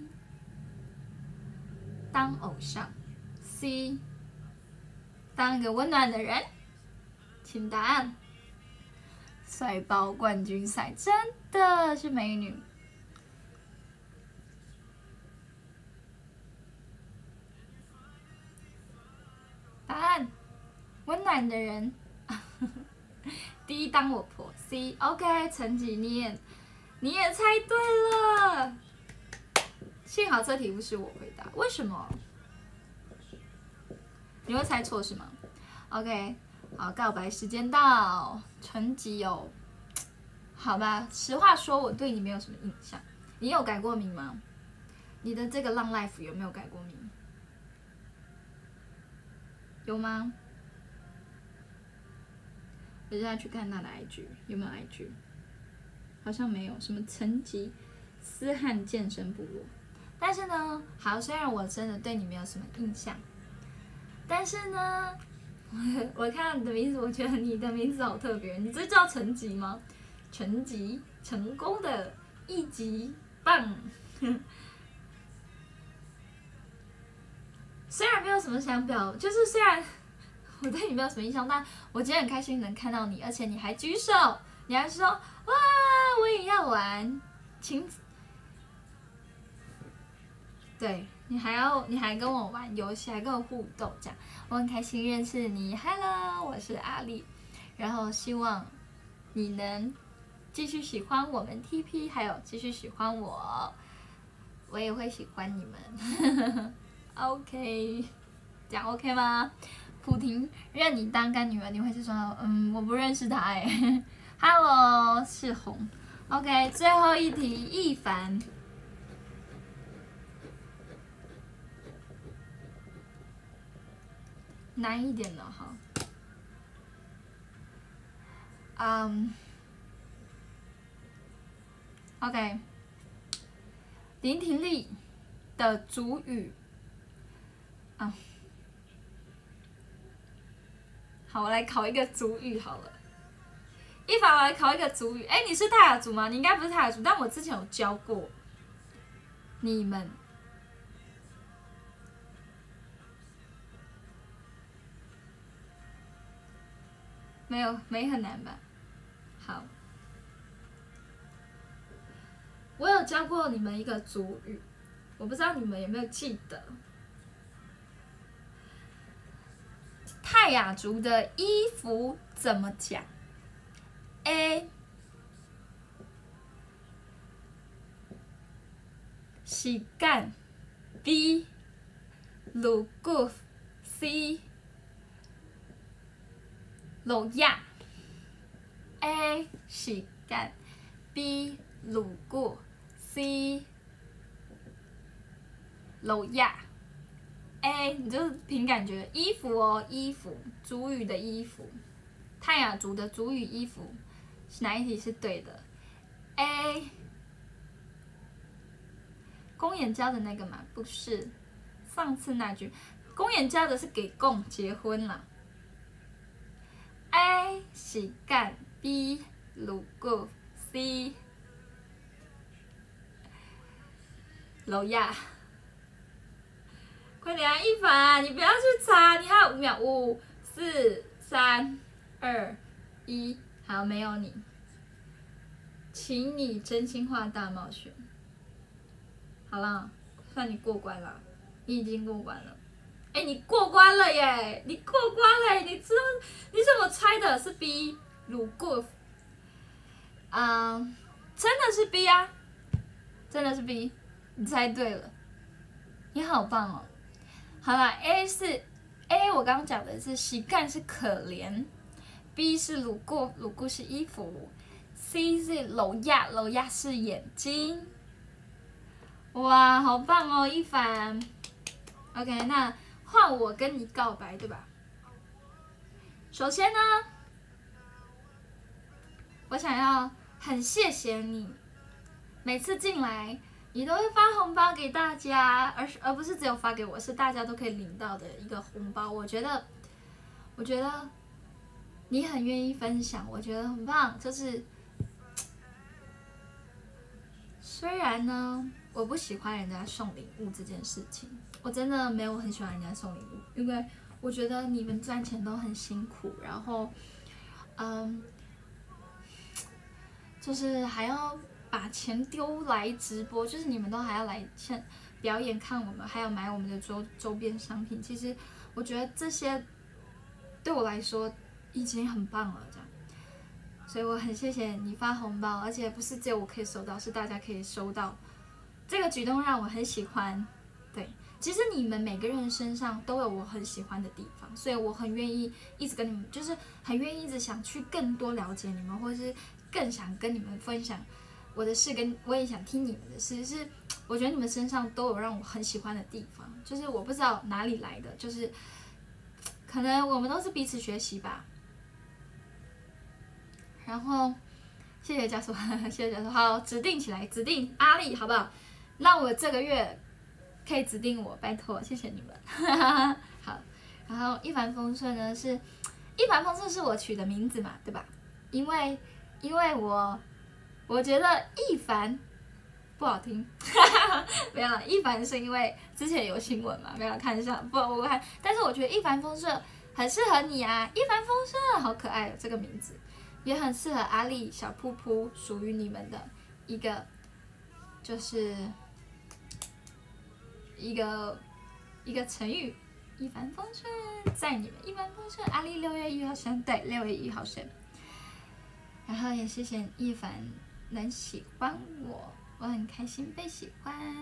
当偶像 C. 当一个温暖的人，请答案。帅爆冠军赛真的是美女。答案，温暖的人。第一当我婆 C OK， 陈吉念，你也猜对了。幸好这题不是我回答，为什么？你会猜错是吗 ？OK， 好，告白时间到，陈吉哦，好吧，实话说，我对你没有什么印象。你有改过名吗？你的这个浪 life 有没有改过名？有吗？我现在去看他的 I G， 有没有 I G？ 好像没有，什么陈吉思汉健身部落。但是呢，好，虽然我真的对你没有什么印象，但是呢，我看到你的名字，我觉得你的名字好特别。你这叫陈吉吗？陈吉，成功的一级棒。虽然没有什么想表，就是虽然我对你没有什么印象，但我今天很开心能看到你，而且你还举手，你还说哇，我也要玩，请。对，你还要，你还跟我玩游戏，还跟我互动，这样我很开心认识你。Hello， 我是阿丽，然后希望你能继续喜欢我们 T P， 还有继续喜欢我。 我也会喜欢你们。OK， 这样 OK 吗？普婷认你当干女儿，你会是说，嗯，我不认识他哎。Hello， 是红。OK， 最后一题，一凡。难一点的哈。嗯、um, ，OK， 林婷丽的主语，啊、嗯，好，我来考一个主语好了。一凡，我来考一个主语。哎，你是泰雅族吗？你应该不是泰雅族，但我之前有教过你们。没有，没很难吧？好，我有教过你们一个族语，我不知道你们有没有记得。泰雅族的衣服怎么讲 ？A. 洗干 B. 露骨 C. 露亚 A. 洗干 B. 露骨 C. 露亚 A， 你就是凭感觉，衣服哦，衣服，族语的衣服，泰雅族的族语衣服，哪一题是对的 ？A， 公演教的那个嘛，不是，上次那句，公演教的是给公结婚啦。A 洗干 B 露骨 C 楼亚。快点啊，一凡，你不要去查，你还有五秒，五、四、三、二、一，好，没有你，请你真心话大冒险。好了，算你过关了，你已经过关了。哎，你过关了耶！你过关了耶，你知道你怎么猜的？是 B 鲁过，嗯，真的是 B 啊，真的是 B， 你猜对了，你好棒哦！好了 ，A 是 A， 我刚刚讲的是洗干是可怜 ，B 是鲁过，鲁过是衣服 ，C 是楼亚，楼亚是眼睛。哇，好棒哦，一凡。OK， 那换我跟你告白，对吧？首先呢，我想要很谢谢你，每次进来你都会发红包给大家，而而不是只有发给我，是大家都可以领到的一个红包。我觉得，我觉得你很愿意分享，我觉得很棒。就是虽然呢，我不喜欢人家送礼物这件事情，我真的没有很喜欢人家送礼物，因为我觉得你们赚钱都很辛苦，然后，嗯，就是还要把钱丢来直播，就是你们都还要来现表演看我们，还有买我们的周周边商品。其实我觉得这些对我来说已经很棒了，这样。所以我很谢谢你发红包，而且不是只有我可以收到，是大家可以收到。这个举动让我很喜欢。对，其实你们每个人身上都有我很喜欢的地方，所以我很愿意一直跟你们，就是很愿意一直想去更多了解你们，或者是更想跟你们分享我的事，跟我也想听你们的事。是我觉得你们身上都有让我很喜欢的地方，就是我不知道哪里来的，就是可能我们都是彼此学习吧。然后，谢谢教授，谢谢教授。好，指定起来，指定阿丽，好不好？让我这个月可以指定我，拜托，谢谢你们。好，然后一帆风顺呢是，一帆风顺是我取的名字嘛，对吧？因为，因为我，我觉得一帆不好听，没有了。一帆是因为之前有新闻嘛，没有看一下，不，我看，但是我觉得一帆风顺很适合你啊，一帆风顺，好可爱哦，这个名字。也很适合阿丽小噗噗，属于你们的一个，就是一个一个成语，一帆风顺，在你们一帆风顺。阿丽六月一号生，对，六月一号生。然后也谢谢一凡能喜欢我，我很开心被喜欢。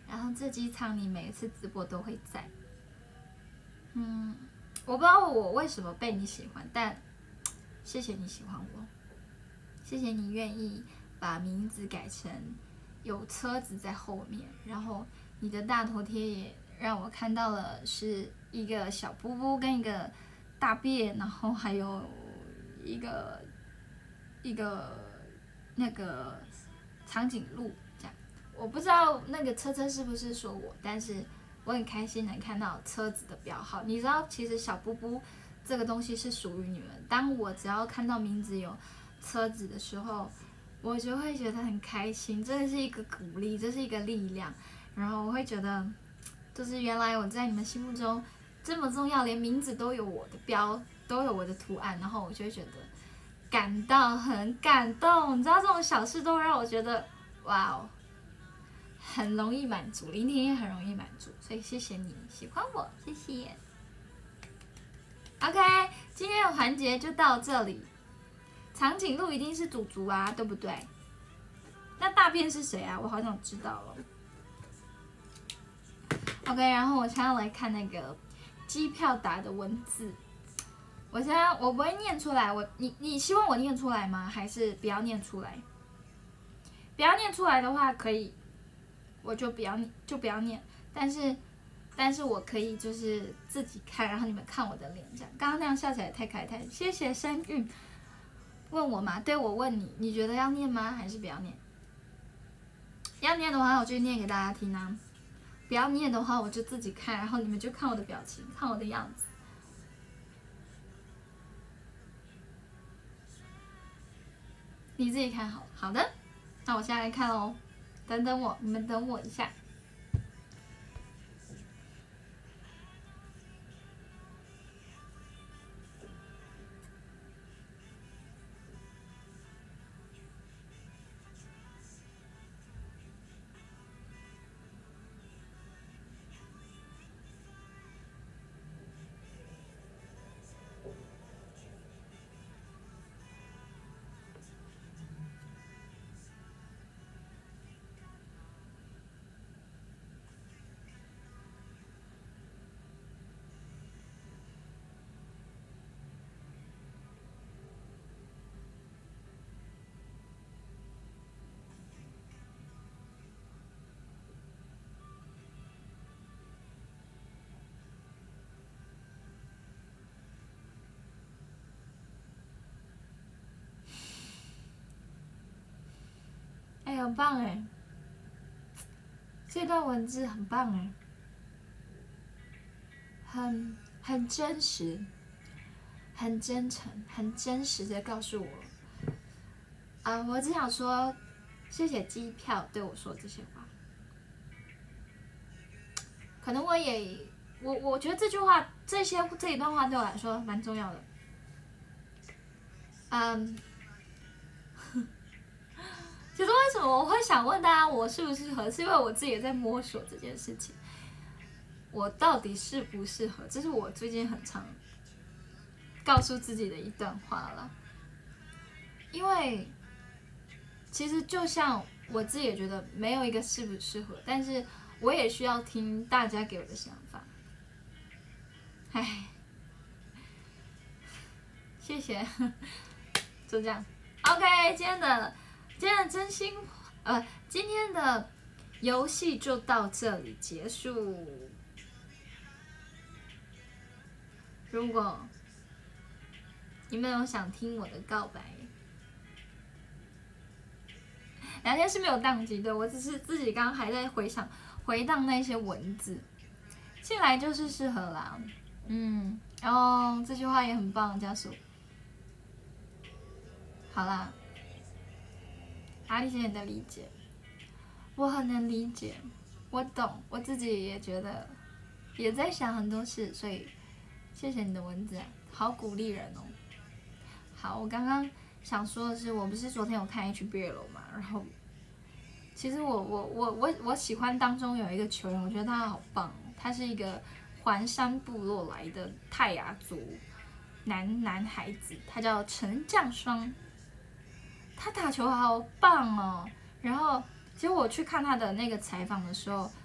然后这几场你每一次直播都会在。嗯，我不知道我为什么被你喜欢，但谢谢你喜欢我，谢谢你愿意把名字改成有车子在后面，然后你的大头贴也让我看到了是一个小布布跟一个大便，然后还有一个一个那个长颈鹿这样。我不知道那个车车是不是说我，但是我很开心能看到车子的标号。你知道，其实小布布这个东西是属于你们。当我只要看到名字有车子的时候，我就会觉得很开心，这是一个鼓励，这是一个力量。然后我会觉得，就是原来我在你们心目中这么重要，连名字都有我的标，都有我的图案，然后我就会觉得感到很感动。你知道，这种小事都让我觉得，哇哦！很容易满足，聆听也很容易满足，所以谢谢你喜欢我，谢谢。OK， 今天的环节就到这里。长颈鹿一定是祖祖啊，对不对？那大便是谁啊？我好想知道了。OK， 然后我现在要来看那个机票打的文字。我现在我不会念出来，我你你希望我念出来吗？还是不要念出来？不要念出来的话，可以。我就不要就不要念，但是但是我可以就是自己看，然后你们看我的脸这样。刚刚那样笑起来太开太，谢谢生韵。问我吗？对，我问你，你觉得要念吗？还是不要念？要念的话，我就念给大家听啊；不要念的话，我就自己看，然后你们就看我的表情，看我的样子。你自己看好，好的。那我现在来看喽。等等我，你们等我一下。哎，很棒哎！这段文字很棒哎，很很真实，很真诚，很真实的告诉我，啊、呃，我只想说，谢谢机票对我说这些话。可能我也，我我觉得这句话，这些这一段话对我来说蛮重要的。嗯。其实为什么我会想问大家我适不适合，是因为我自己也在摸索这件事情，我到底适不适合，这是我最近很常告诉自己的一段话了。因为其实就像我自己也觉得没有一个适不适合，但是我也需要听大家给我的想法。唉，谢谢，就这样。OK， 今天的。今天的真心，呃，今天的游戏就到这里结束。如果你们有想听我的告白，聊天是没有宕机的，我只是自己刚刚还在回想回荡那些文字，进来就是适合啦。嗯，然后这句话也很棒，家属。好啦。阿丽谢谢你的理解，我很能理解，我懂，我自己也觉得，也在想很多事，所以谢谢你的文字，好鼓励人哦。好，我刚刚想说的是，我不是昨天有看 H B L 嘛，然后其实我我我我我喜欢当中有一个球员，我觉得他好棒，他是一个环山部落来的泰雅族男男孩子，他叫陈将双。他打球好棒哦！然后，其实我去看他的那个采访的时候，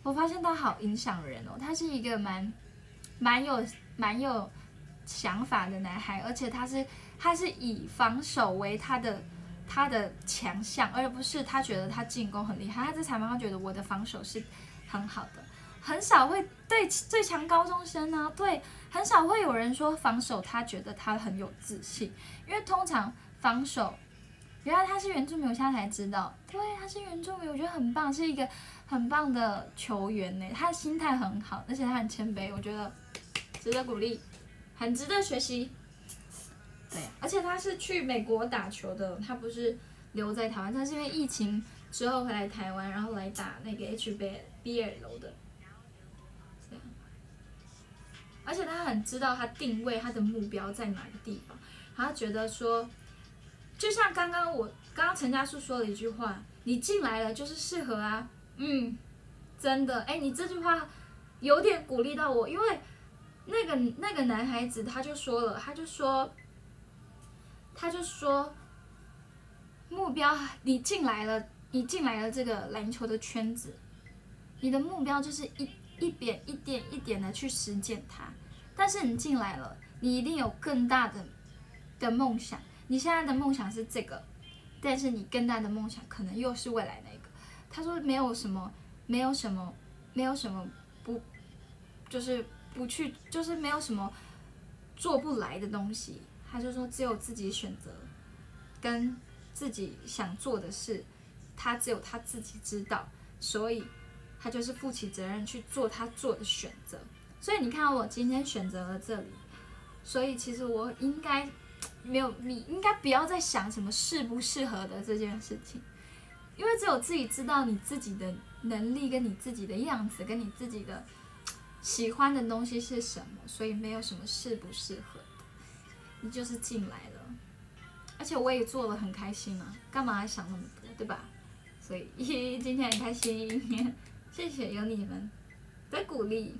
我发现他好影响人哦，他是一个蛮蛮有蛮有想法的男孩，而且他是他是以防守为他的他的强项，而不是他觉得他进攻很厉害。他在采访上觉得我的防守是很好的，很少会对最强高中生啊，对，很少会有人说防守他觉得他很有自信，因为通常防守。原来他是原住民，我现在才知道。对，他是原住民，我觉得很棒，是一个很棒的球员呢。他的心态很好，而且他很谦卑，我觉得值得鼓励，很值得学习。对，而且他是去美国打球的，他不是留在台湾，他是因为疫情之后回来台湾，然后来打那个 H B L 的。这样，而且他很知道他定位他的目标在哪个地方，他觉得说。就像刚刚我刚刚陈家树说了一句话，你进来了就是适合啊，嗯，真的，哎，你这句话有点鼓励到我，因为那个那个男孩子他就说了，他就说，他就说，目标你进来了，你进来了这个篮球的圈子，你的目标就是一一点一点一点的去实践它，但是你进来了，你一定有更大的的梦想。你现在的梦想是这个，但是你更大的梦想可能又是未来那个。他说没有什么，没有什么，没有什么不，就是不去，就是没有什么做不来的东西。他就说只有自己选择，跟自己想做的事，他只有他自己知道，所以他就是负起责任去做他做的选择。所以你看，我今天选择了这里，所以其实我应该。没有，你应该不要再想什么适不适合的这件事情，因为只有自己知道你自己的能力跟你自己的样子跟你自己的喜欢的东西是什么，所以没有什么适不适合的，你就是进来了，而且我也做得很开心啊，干嘛还想那么多，对吧？所以今天很开心，谢谢有你们的鼓励。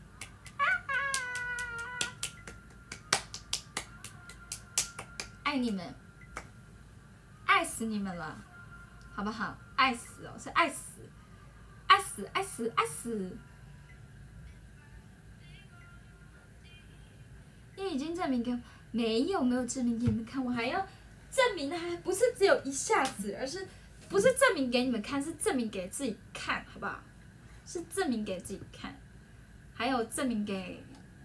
爱你们，爱死你们了，好不好？爱死哦，是爱死，爱死，爱死，爱死！你已经证明给我，没有没有证明给你们看，我还要证明的还不是只有一下子，而是不是证明给你们看，是证明给自己看，好不好？是证明给自己看，还有证明给，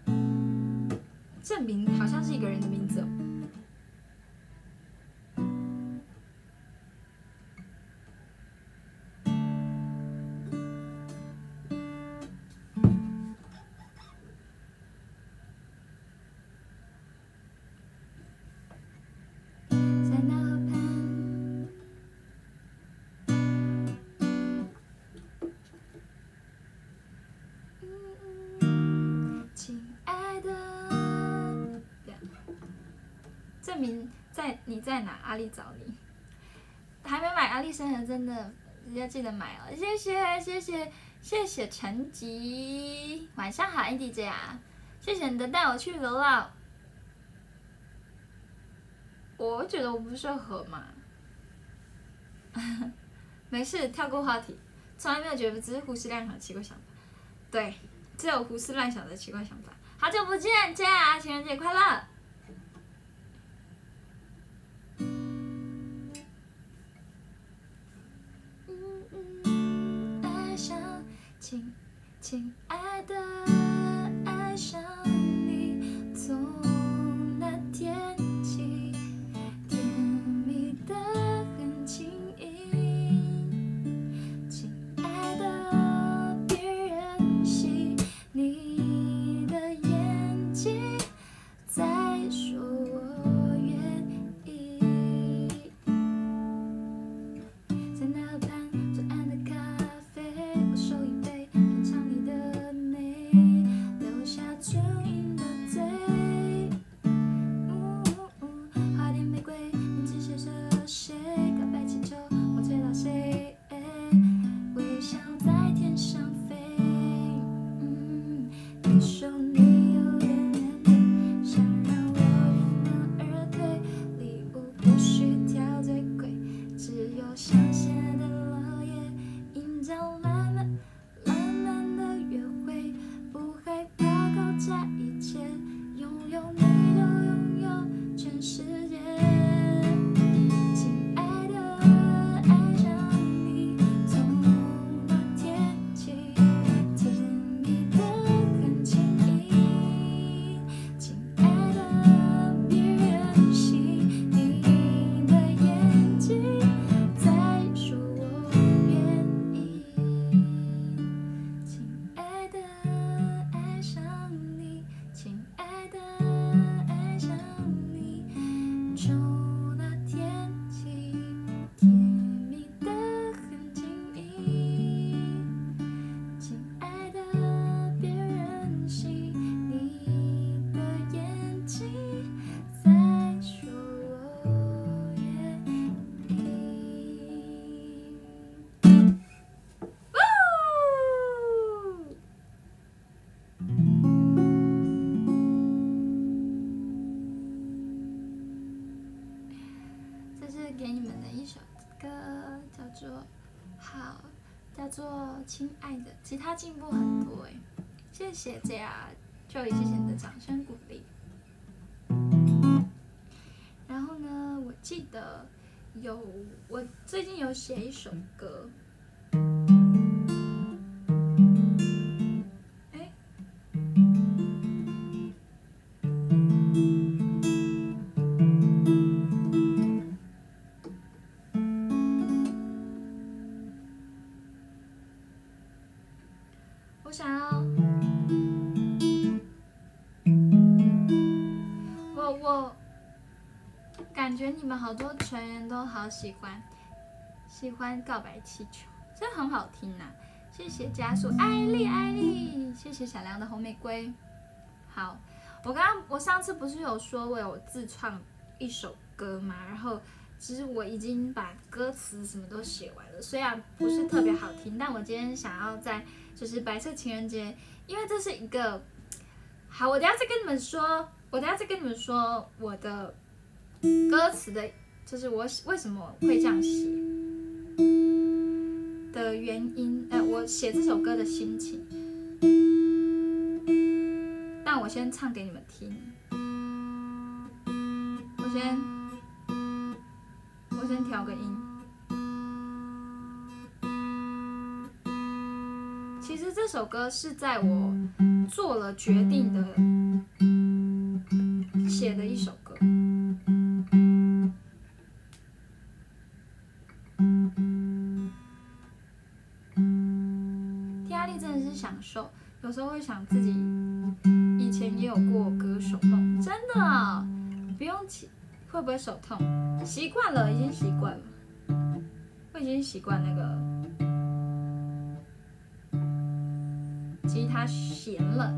证明好像是一个人的名字哦。证明在你在哪，阿丽找你。还没买阿丽生日，真的要记得买哦！谢谢谢谢谢谢陈吉，晚上好 ，Andy 姐啊，谢谢你的带我去流浪。我觉得我不适合嘛，没事，跳过话题。从来没有觉得只是胡思乱想的奇怪想法，对，只有胡思乱想的奇怪想法。好久不见，姐啊，情人节快乐！亲，亲爱的，爱上你，从那天起，甜蜜的很轻易。亲爱的，别任性，你的眼睛在说我愿意。在那盘左岸的咖啡，我手一杯。唇印的嘴，花店玫瑰，名字写着谁？告白气球，我吹到谁？微笑在天上飞。嗯，你说你有点远的，想让给你们的一首歌叫做好，叫做《亲爱的》，其他进步很多哎，谢谢这样，就谢谢你的掌声鼓励。然后呢，我记得有我最近有写一首歌。我想要，我我感觉你们好多成员都好喜欢喜欢告白气球，真的很好听呐、啊！谢谢加速艾丽艾丽，谢谢小亮的红玫瑰。好，我刚刚我上次不是有说我有自创一首歌嘛，然后其实我已经把歌词什么都写完了，虽然不是特别好听，但我今天想要在就是白色情人节，因为这是一个好，我等一下再跟你们说，我等一下再跟你们说我的歌词的，就是我为什么会这样写的原因，呃，我写这首歌的心情。但我先唱给你们听，我先我先调个音。其实这首歌是在我做了决定的写的一首歌。压力真的是享受，有时候会想自己以前也有过歌手梦，真的、哦、不用起，会不会手痛？习惯了，已经习惯了，我已经习惯那个吉他弦了。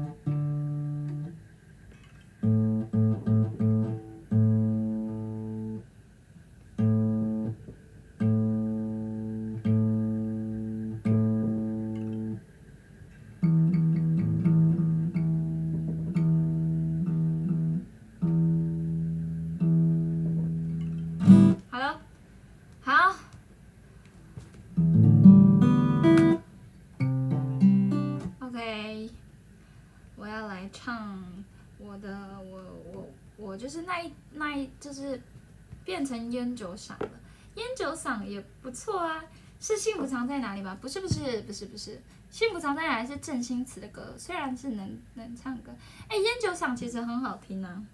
就是那一那一就是变成烟酒嗓了，烟酒嗓也不错啊。是幸福藏在哪里吧？不是不是不是不是，幸福藏在哪里是郑兴慈的歌，虽然是能能唱歌，哎，烟酒嗓其实很好听啊。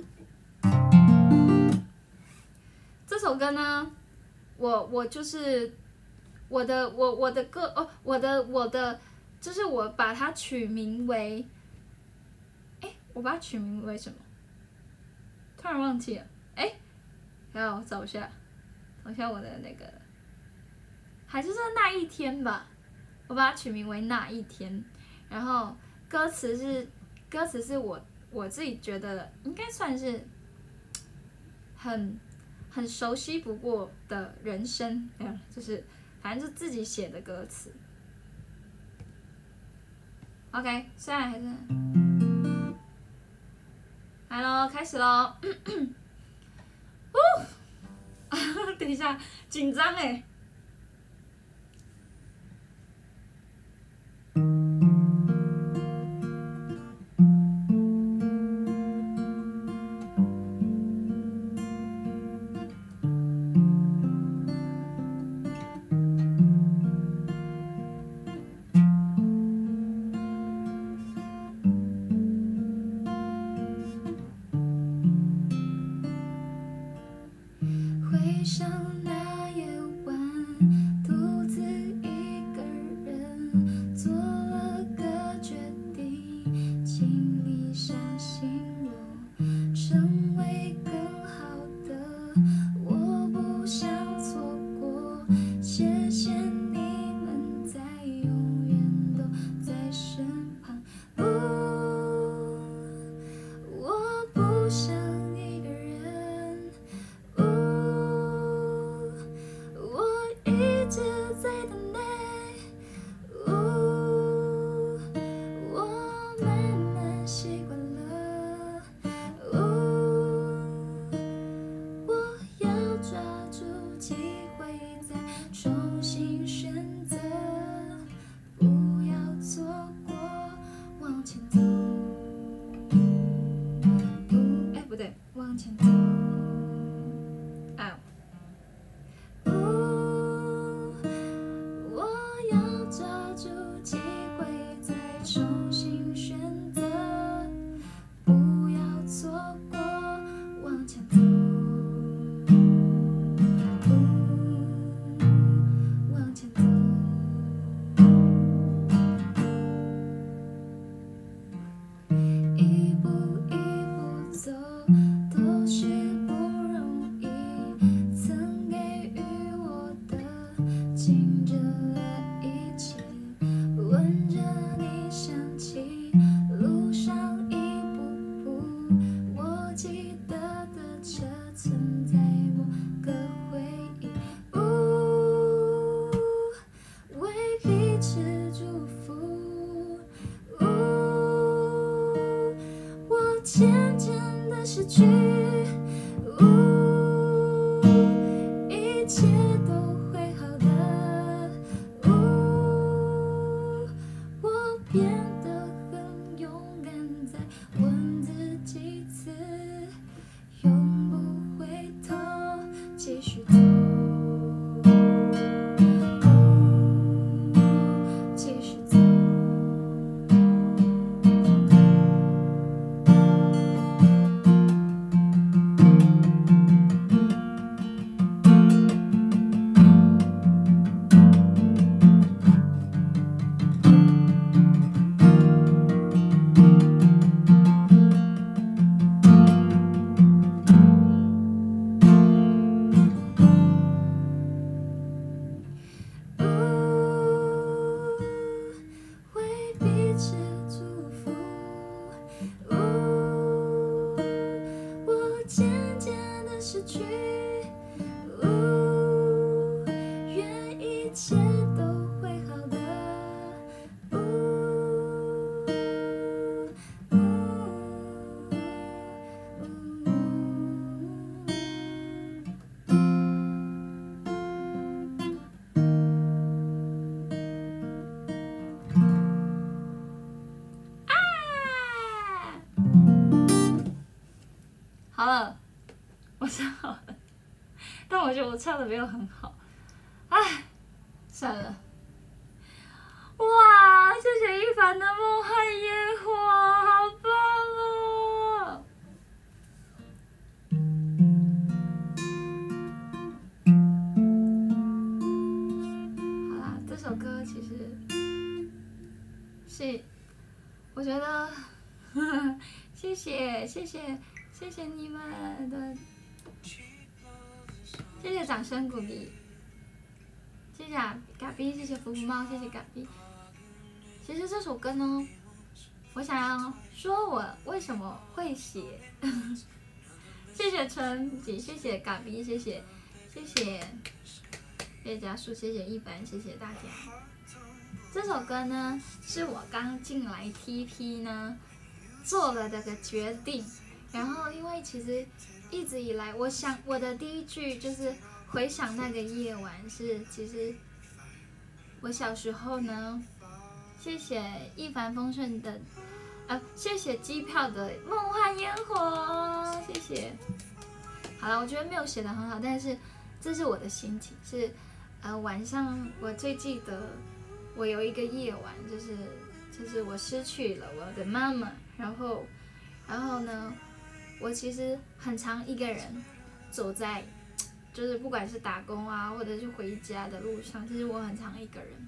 这首歌呢，我我就是我的我我的歌哦，我的我的就是我把它取名为，哎，我把它取名为什么？突然忘记了，哎，让我找一下，找一下我的那个，还是说那一天吧，我把它取名为那一天，然后歌词是歌词是我我自己觉得应该算是很很熟悉不过的人生，没有，就是反正就自己写的歌词。OK， 虽然还是。来喽，开始喽！等一下，紧张哎。 前走。啊。呜，我要抓住机会，再重新选择，不要错过，往前走。往前走。一步一步走，都是不容易。曾给予我的，尽着了一切，闻着你香气，路上一步步，我记得的车存在某个回忆。呜，为彼此祝福。呜，我渐渐的失去，呜，一切都会好的，呜，我变得很勇敢，再问自己次，永不回头，继续走，继续走。为彼此祝福。呜，我渐渐的失去。呜，愿一切都会好的。呜，好了，我唱好了，但我觉得我唱的没有很好，唉，算了。哇，谢谢一凡的梦幻烟火，好棒哦！好啦，这首歌其实是，我觉得，呵呵，谢谢谢谢。谢谢你们的，谢谢掌声鼓励，谢谢嘎逼，谢谢福福猫，谢谢嘎逼。其实这首歌呢，我想要说我为什么会写，谢谢陈姐，谢谢嘎逼，谢谢谢谢谢谢家树，谢谢一凡，谢谢大家。这首歌呢，是我刚进来 T P 呢做了这个决定。然后，因为其实一直以来，我想我的第一句就是回想那个夜晚是，其实我小时候呢，谢谢一帆风顺的，呃，谢谢机票的梦幻烟火，谢谢。好了，我觉得没有写得很好，但是这是我的心情，是呃晚上我最记得，我有一个夜晚，就是就是我失去了我的妈妈，然后然后呢。我其实很常一个人走在，就是不管是打工啊，或者是回家的路上，其实我很常一个人。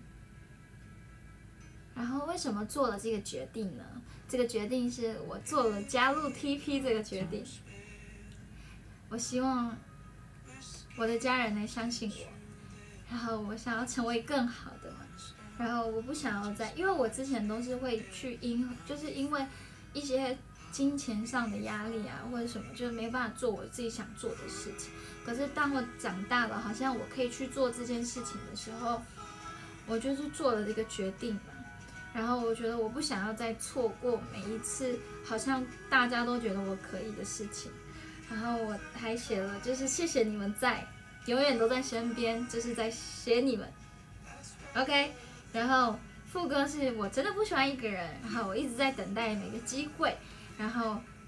然后为什么做了这个决定呢？这个决定是我做了加入 T P 这个决定。我希望我的家人能相信我，然后我想要成为更好的嘛。然后我不想要再，因为我之前都是会去因，就是因为一些。金钱上的压力啊，或者什么，就是没办法做我自己想做的事情。可是当我长大了，好像我可以去做这件事情的时候，我就是做了这个决定嘛。然后我觉得我不想要再错过每一次，好像大家都觉得我可以的事情。然后我还写了，就是谢谢你们在，永远都在身边，就是在写你们。OK， 然后副歌是我真的不喜欢一个人，然后我一直在等待每个机会。然后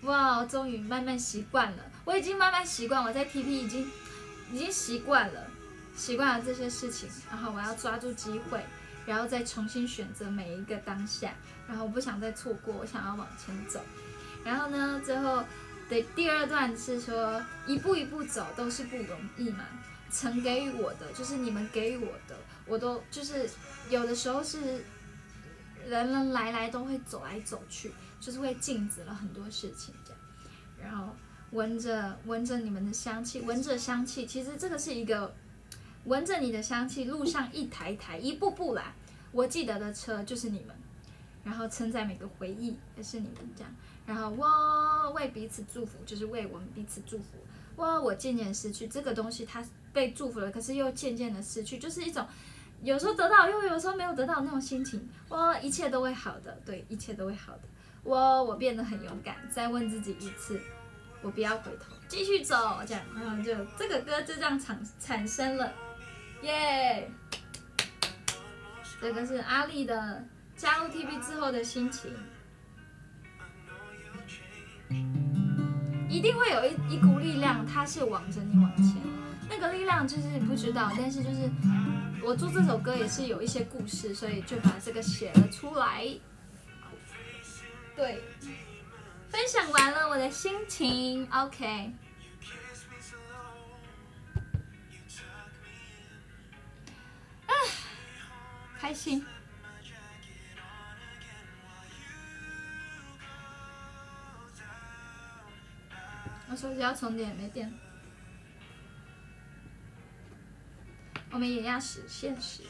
哇，我终于慢慢习惯了，我已经慢慢习惯，我在 T P 已经已经习惯了，习惯了这些事情，然后我要抓住机会，然后再重新选择每一个当下，然后我不想再错过，我想要往前走。然后呢，最后的第二段是说，一步一步走都是不容易嘛，曾给予我的就是你们给予我的，我都就是有的时候是人人来来都会走来走去，就是会静止了很多事情这样，然后闻着闻着你们的香气，闻着香气，其实这个是一个闻着你的香气，路上一台一台，一步步来，我记得的车就是你们，然后承载每个回忆也是你们这样，然后我为彼此祝福，就是为我们彼此祝福。哇，我渐渐失去这个东西，它被祝福了，可是又渐渐的失去，就是一种有时候得到，又有时候没有得到那种心情。哇，一切都会好的，对，一切都会好的。哇，我变得很勇敢，再问自己一次，我不要回头，继续走，这样，然后就这个歌就这样产产生了，耶、yeah! 这个是阿丽的加入 T V 之后的心情。一定会有一一股力量，它是往着你往前。那个力量就是不知道，但是就是我做这首歌也是有一些故事，所以就把这个写了出来。对，分享完了我的心情 ，OK。啊，开心。我手机要充电，没电。我们也要实现实。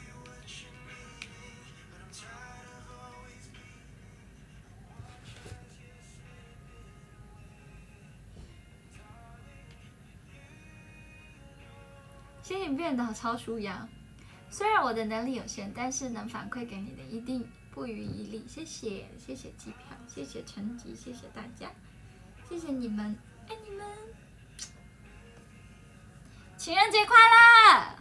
心情变得超舒压。虽然我的能力有限，但是能反馈给你的一定不遗余力。谢谢，谢谢机票，谢谢成绩，谢谢大家，谢谢你们。爱你们，情人节快乐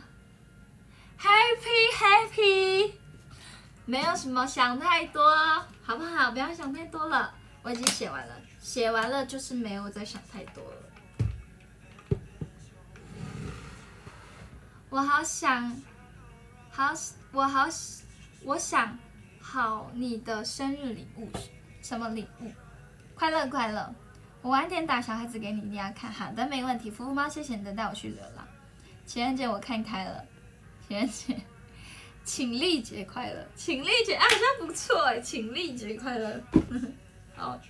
，Happy Happy， 没有什么想太多，好不好？不要想太多了，我已经写完了，写完了就是没有再想太多了。我好想，好，我好，我想好你的生日礼物，什么礼物？快乐快乐。我晚点打小孩子给你，一定要看。好的，没问题。福福猫，谢谢你的带我去流浪。情人节我看开了，情人节，请历节快乐，请历节啊，好像不错哎，请历节快乐。好，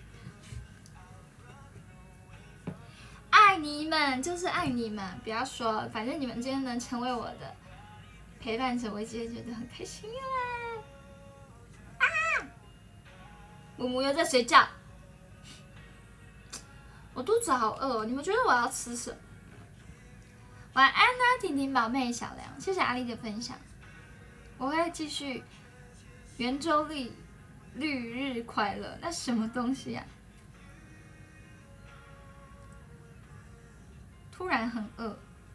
爱你们就是爱你们，不要说，反正你们今天能成为我的陪伴者，我今天觉得很开心啦。啊！母母又在睡觉。我肚子好饿哦，你们觉得我要吃什么？晚安呢、啊，婷婷宝妹小梁，谢谢阿丽的分享。我会继续圆周率绿日快乐，那什么东西呀、啊？突然很饿。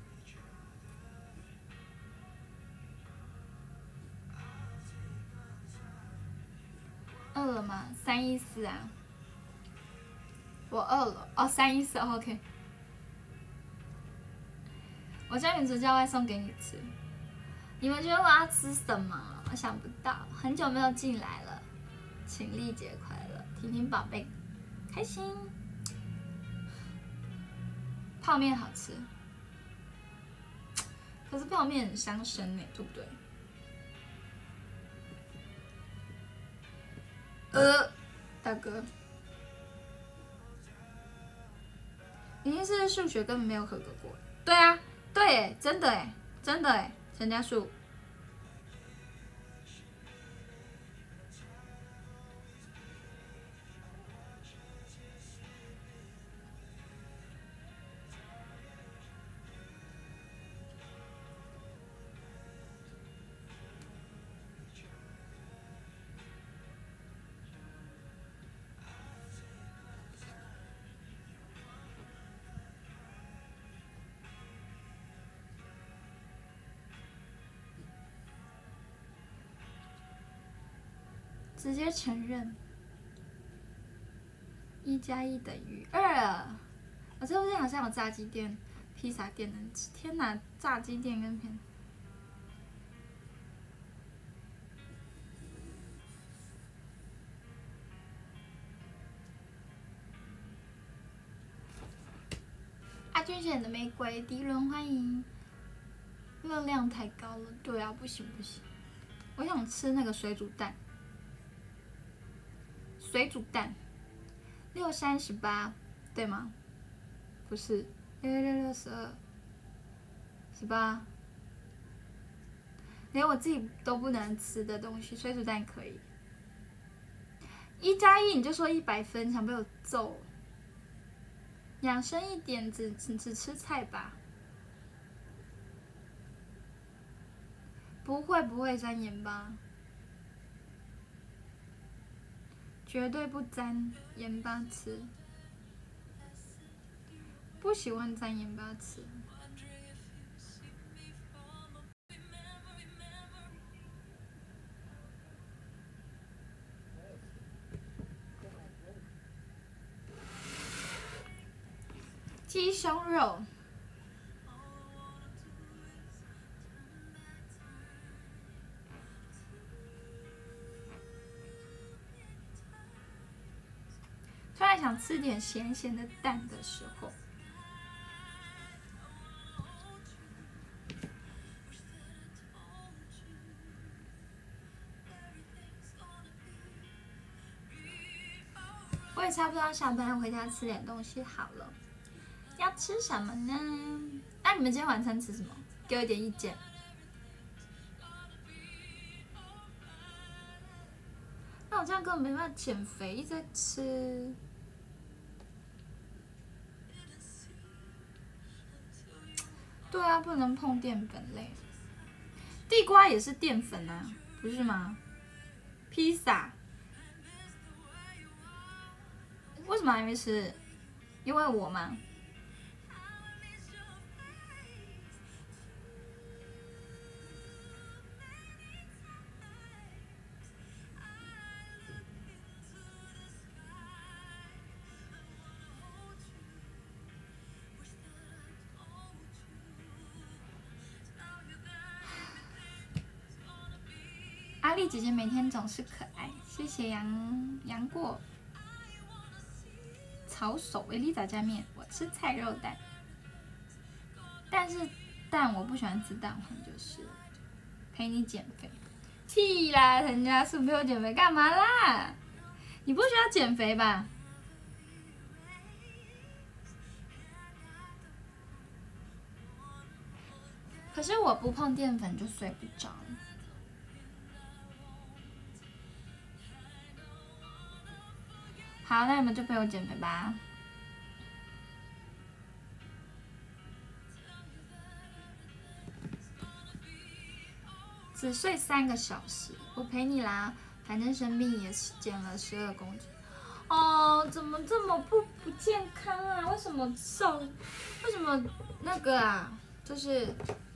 饿了吗？三一四啊。我饿了哦，三一四 OK。我叫原主叫外送给你吃。你们觉得我要吃什么？我想不到，很久没有进来了。请历节快乐，婷婷宝贝，开心。泡面好吃，可是泡面很伤身哎，对不对？呃，大哥。一定是数学根本没有合格过。对啊，对哎，真的哎，真的哎，陈家树。直接承认，一一加一等于二。我这附近好像有炸鸡店、披萨店能吃。天哪，炸鸡店跟偏。阿俊选的玫瑰，第一轮欢迎。热量太高了，对啊，不行不行。我想吃那个水煮蛋。水煮蛋，六三十八，对吗？不是，六六六六十二，十八。连我自己都不能吃的东西，水煮蛋可以。一加一你就说一百分，想被我揍？养生一点，只只只吃菜吧。不会不会沾盐巴，绝对不沾盐巴吃。不喜欢沾盐巴吃。鸡胸肉。突然想吃点咸咸的蛋的时候，我也差不多要下班，回家吃点东西好了。要吃什么呢？那、啊、你们今天晚餐吃什么？给我一点意见。那我这样根本没办法减肥，一直在吃。对啊，不能碰淀粉类。地瓜也是淀粉啊，不是吗？披萨，为什么还没吃？因为我吗？阿丽姐姐每天总是可爱，谢谢杨杨过。炒手维力炸酱面，我吃菜肉蛋，但是蛋我不喜欢吃蛋黄，就是陪你减肥。屁啦，人家是陪我减肥干嘛啦？你不需要减肥吧？可是我不碰淀粉就睡不着。好，那你们就陪我减肥吧。只睡三个小时，我陪你啦。反正生病也减了十二公斤。哦，怎么这么不不健康啊？为什么瘦？为什么那个啊？就是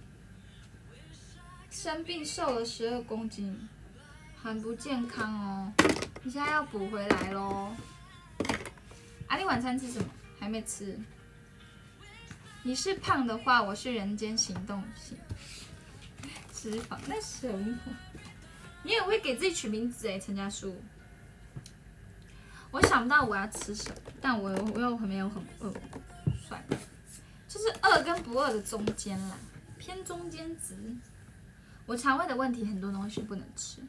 生病瘦了十二公斤，很不健康哦。你现在要补回来咯。啊，你晚餐吃什么？还没吃。你是胖的话，我是人间行动型。脂肪那什么？你也会给自己取名字哎，陈家书。我想不到我要吃什么，但我我又没有很饿，算了，就是饿跟不饿的中间啦，偏中间值。我肠胃的问题，很多东西不能吃，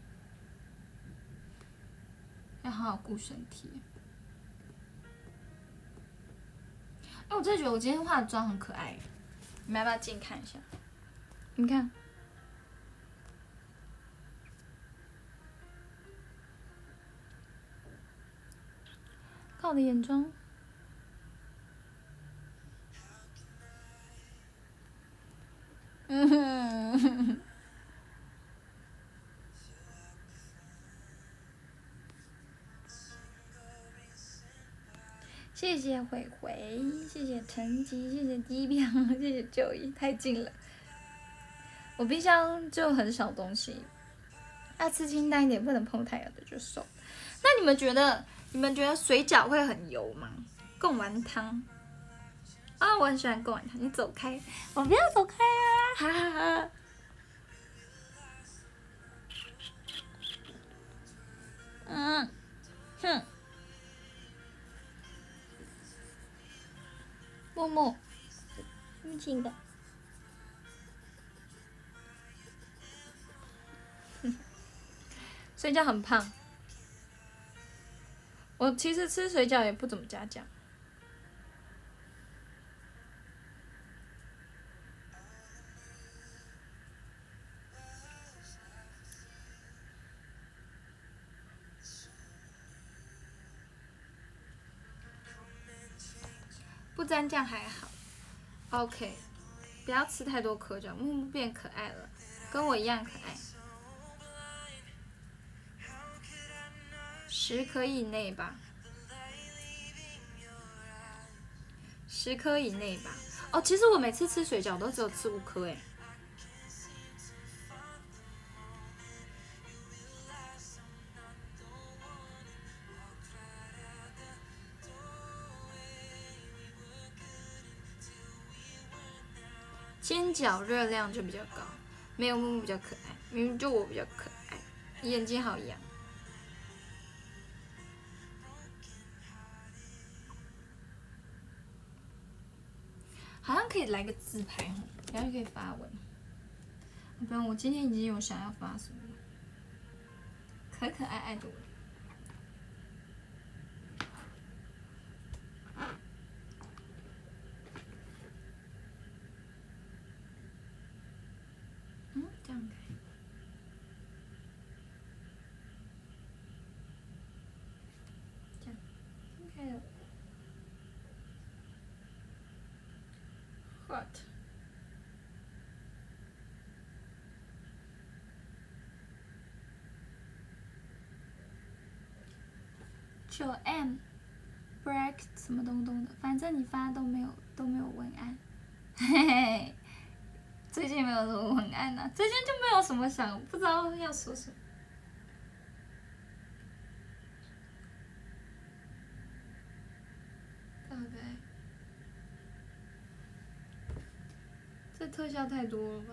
要好好顾身体。哎，我真的觉得我今天化的妆很可爱，你们要不要近看一下？你看，看我的眼妆。嗯哼。谢谢慧慧，谢谢陈吉，谢谢低标，谢谢九一，太近了。我冰箱就很少东西，要吃清淡一点，不能碰太阳的就瘦。那你们觉得你们觉得水饺会很油吗？贡丸汤啊，我很喜欢贡丸汤。你走开，我不要走开啊！哈哈哈。嗯，哼。默默，安静的。水饺很胖。我其实吃水饺也不怎么加酱。不沾酱还好 ，OK， 不要吃太多可酱，木木变可爱了，跟我一样可爱。十颗以内吧，十颗以内吧。哦，其实我每次吃水饺都只有吃五颗哎。煎饺热量就比较高，没有木木比较可爱，明明就我比较可爱，眼睛好痒。好像可以来个自拍哦，然后就可以发文。不然我今天已经有想要发什么了，可可爱爱的我。嗯，这样可以。这样，开了。Hot。九 M break 什么东东的，反正你发都没有都没有文案，嘿嘿。最近没有什么文案啊，最近就没有什么想，不知道要说什么。大概，这特效太多了吧？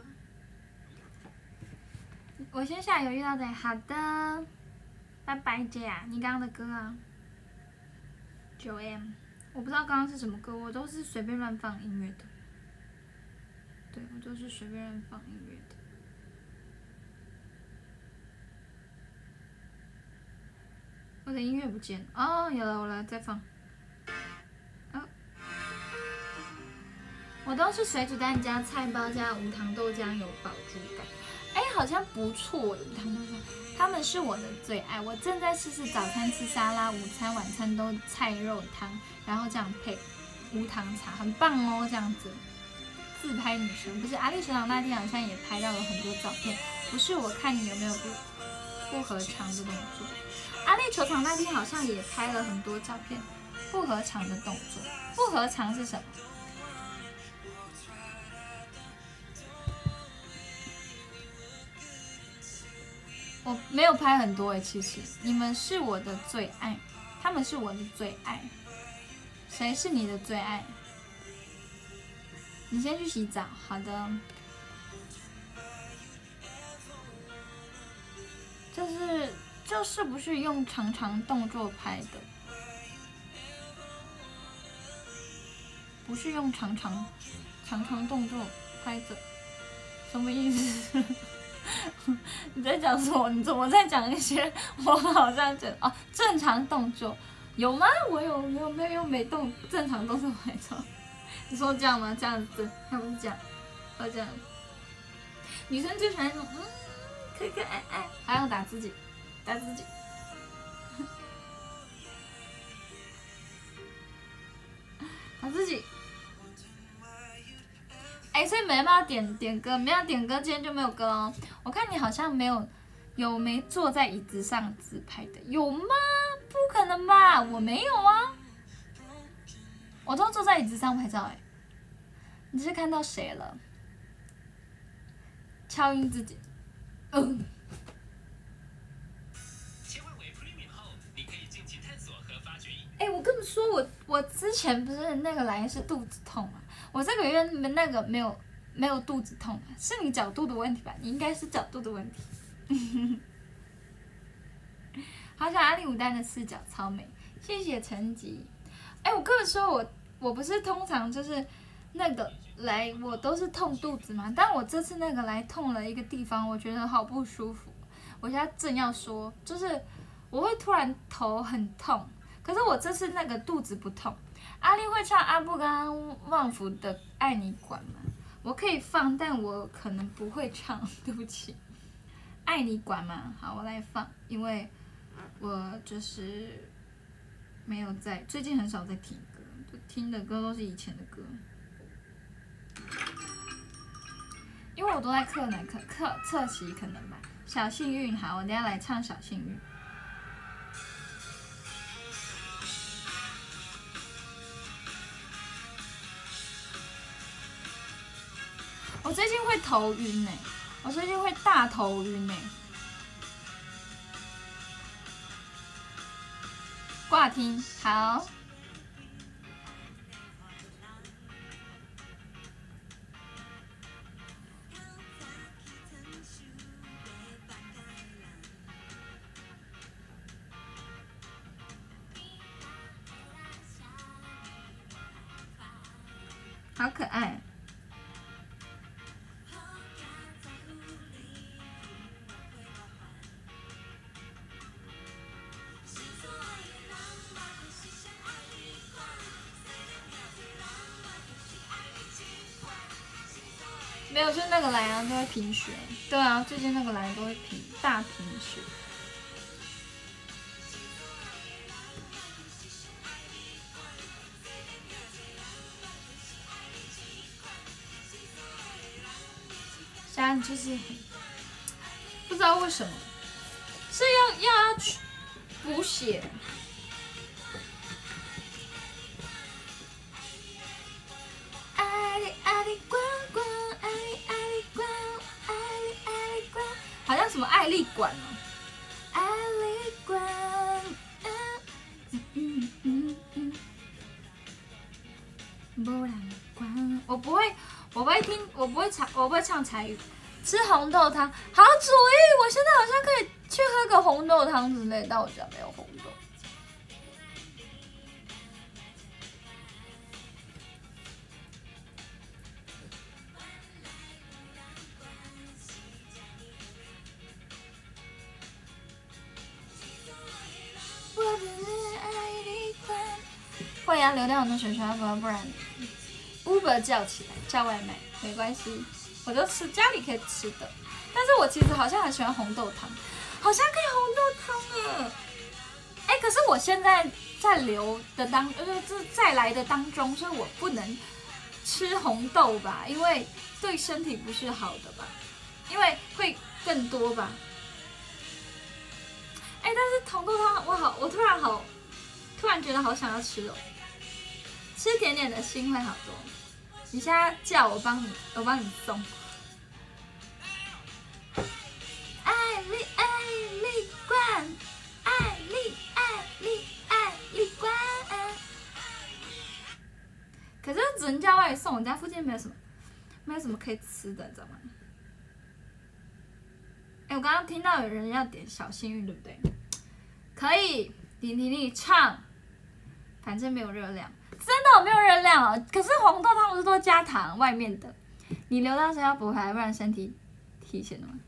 我先下游遇到的，好的，拜拜姐啊，你刚刚的歌啊。九 M， 我不知道刚刚是什么歌，我都是随便乱放音乐的。对，我都是随便乱放音乐的。我的音乐不见了，哦，有了，我来再放。哦，我都是水煮蛋加菜包加无糖豆浆，有饱足感。哎，好像不错，无糖豆浆，他们是我的最爱。我正在试试早餐吃沙拉，午餐晚餐都菜肉汤，然后这样配无糖茶，很棒哦，这样子。自拍女神不是阿丽学长那天好像也拍到了很多照片，不是我看你有没有不不合常的动作。阿丽球场那天好像也拍了很多照片，不合常的动作。不合常是什么？我没有拍很多哎，其实你们是我的最爱，他们是我的最爱。谁是你的最爱？你先去洗澡，好的。就是就是不是用长长动作拍的，不是用长长长长动作拍的，什么意思？你在讲什么？你怎么在讲一些我好像觉得哦正常动作有吗？我有我有没有用没动正常动作拍照？你说这样吗？这样子，还不是这样，要这样。女生最喜欢那种嗯可可爱爱，还要打自己，打自己。打自己。哎、欸，所以没办法点点歌，没有点歌，今天就没有歌哦。我看你好像没有，有没坐在椅子上自拍的？有吗？不可能吧，我没有啊。我都坐在椅子上拍照哎、欸。你是看到谁了？敲晕自己。嗯。切换为 Premium 后，你可以尽情探索和说我我之前不是那个来是肚子痛嘛，我这个月那个没有没有肚子痛，是你角度的问题吧？你应该是角度的问题。好想阿里牡丹的视角超美，谢谢陈吉。哎，我跟你说我我不是通常就是那个来我都是痛肚子嘛，但我这次那个来痛了一个地方，我觉得好不舒服。我现在正要说，就是我会突然头很痛，可是我这次那个肚子不痛。阿丽会唱阿布跟旺福的《爱你管》吗？我可以放，但我可能不会唱，对不起。爱你管吗？好，我来放，因为我就是没有在，最近很少在听歌，就听的歌都是以前的歌，因为我都在课呢，课课侧席可能吧。小幸运，好，我等一下来唱小幸运。我最近会头晕呢、欸，我最近会大头晕呢、欸。挂听，好。好可爱。没有，就是那个来啊都会贫血。对啊，最近那个来都会贫大贫血。现在就是不知道为什么是要要要去补血。爱你爱你管管，爱你爱你管，爱你爱你管，好像什么爱丽管哦，爱丽管，嗯嗯嗯嗯，不然管，我不会，我不会听，我不会唱，我不会唱台语。吃红豆汤，好主意！我现在好像可以去喝个红豆汤之类，但我家没有红豆。会啊，流量很多水刷不不然 Uber 叫起来叫外卖没关系，我就吃家里可以吃的。但是我其实好像很喜欢红豆汤，好像可以红豆汤了。哎、欸，可是我现在在流的当，就是在来的当中，所以我不能吃红豆吧，因为对身体不是好的吧，因为会更多吧。哎、欸，但是红豆汤我好，我突然好，突然觉得好想要吃哦。吃甜点的心会好多。你现在叫我帮你，我帮你送。爱丽爱丽罐，爱丽爱丽爱丽罐。可是只能叫外送，我家附近没有什么，没有什么可以吃的，知道吗？哎、欸，我刚刚听到有人要点小幸运，对不对？可以，你你你唱，反正没有热量。真的没有热量哦，可是红豆汤不是都加糖外面的？你流到时要补回来，不然身体体现的吗？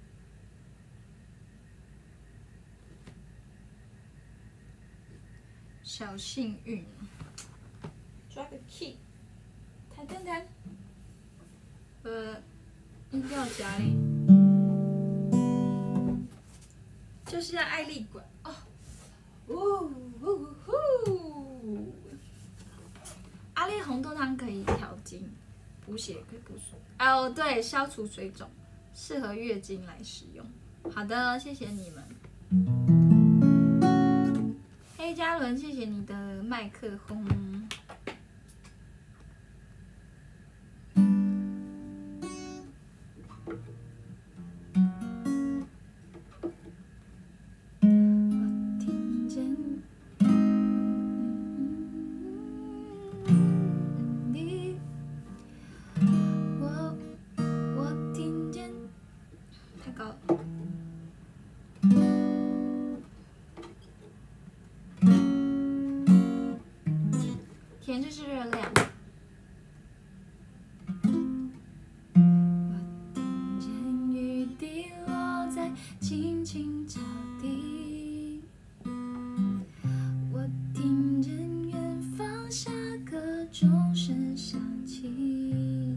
小幸运，抓个 key， 弹弹弹，呃，音调夹里，就是要爱丽管哦，呜呜呼。阿丽红豆汤可以调经，补血可以补水。哦，对，消除水肿，适合月经来使用。好的，谢谢你们。黑嘉伦，谢谢你的麦克风。我听见。 天就是热量。我听见雨滴落在青青草地，我听见远方下课钟声响起。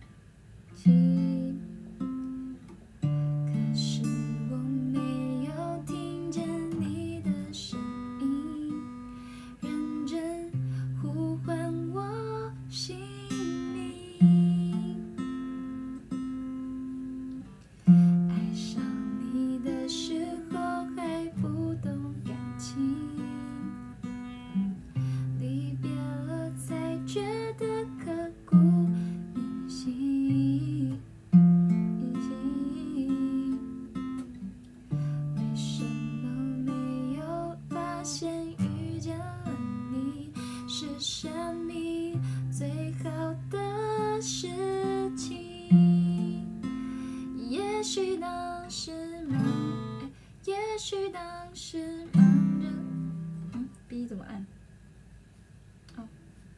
可是我没有听见你的声音，认真呼唤我姓名。爱上你的时候还不懂感情，离别了才觉得刻骨铭心。为什么没有发现遇见了你是生命最好的事情？也许当时忙，哎，也许当时忙着，嗯 ，B 怎么按？哦。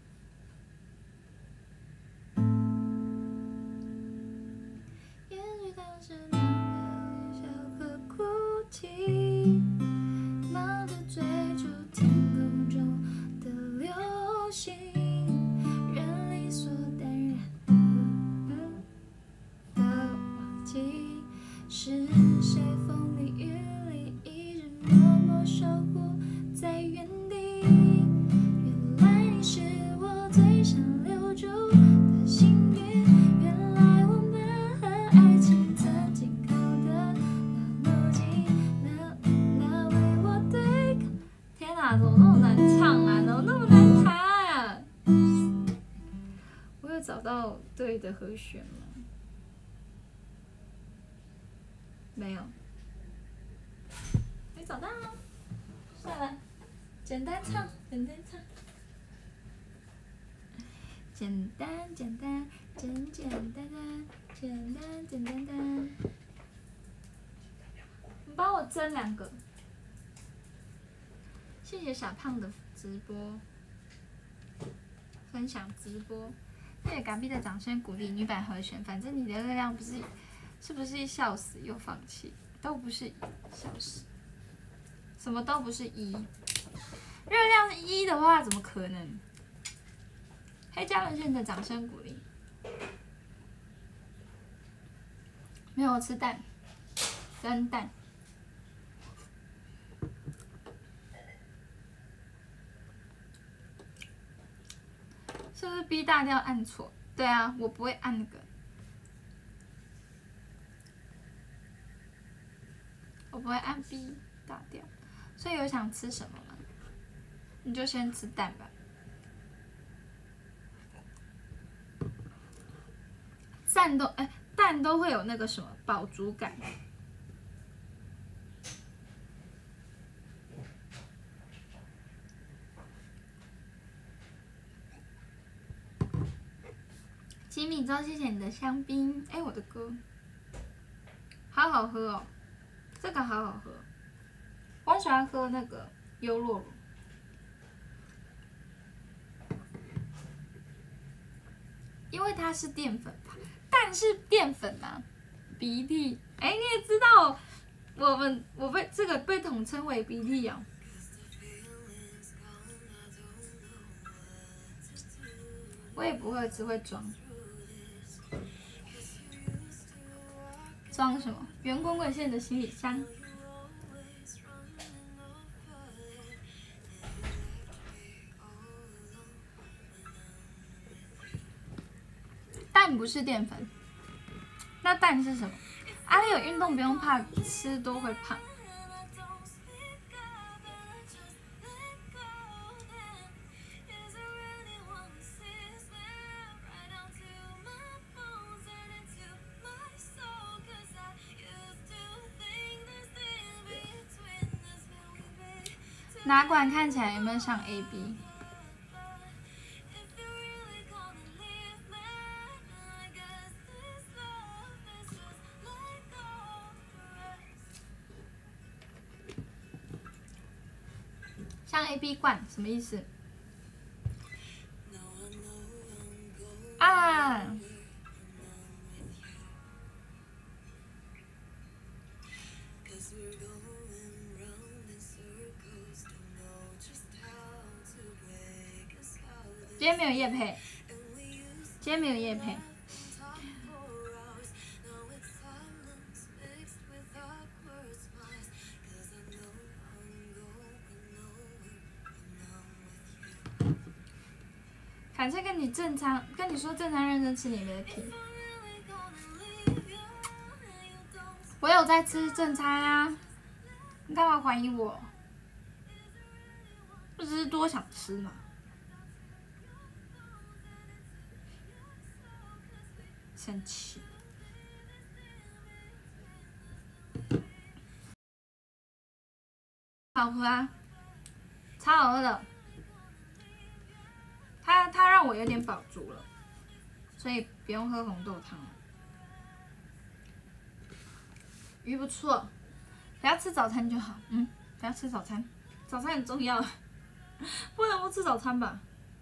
也许当时忙着笑和哭泣，忙着追逐天空中的流星，人理所当然的忘记，是谁风里雨里一直默默守护在原地。原来你是我最想留住的幸运，原来我们和爱情曾经靠得那么近，那那为我对抗。天哪，怎么那么难唱啊？怎么那么难弹啊？我有找到对的和弦吗？没有，没找到啊。算了，简单唱，简单唱。简单简单，简简单单，简单简单单。你帮我蒸两个。谢谢小胖的直播，分享直播。谢谢隔壁的掌声鼓励。女版和弦，反正你的热量不是，是不是一笑死又放弃？都不是笑死，什么都不是一。热量是一的话，怎么可能？黑加仑线的掌声鼓励。没有吃蛋，蒸蛋。是不是 B 大调按错？对啊，我不会按那个，我不会按 B 大调。所以有想吃什么吗？你就先吃蛋吧。蛋都哎，蛋都会有那个什么饱足感。吉米周，谢谢你的香槟。哎，我的歌，好好喝哦，这个好好喝。我很喜欢喝那个优酪乳。因为它是淀粉吧，蛋是淀粉吗？鼻涕，哎，你也知道，我们我被这个被统称为鼻涕啊。我也不会，只会装。装什么？圆滚滚是你的行李箱。蛋不是淀粉，那蛋是什么？阿丽有运动不用怕吃多会胖。哪管看起来有没有像 A B？ 像 A B 罐什么意思？ 今天没有业配，今天没有业配。反正跟你正常，跟你说正常认真吃，你没得听。我有在吃正餐啊，你干嘛怀疑我？我只是多想吃嘛。生气。好喝啊，超好喝的。它它让我有点饱足了，所以不用喝红豆汤。鱼不错，不要吃早餐就好。嗯，不要吃早餐，早餐很重要，不能不吃早餐吧。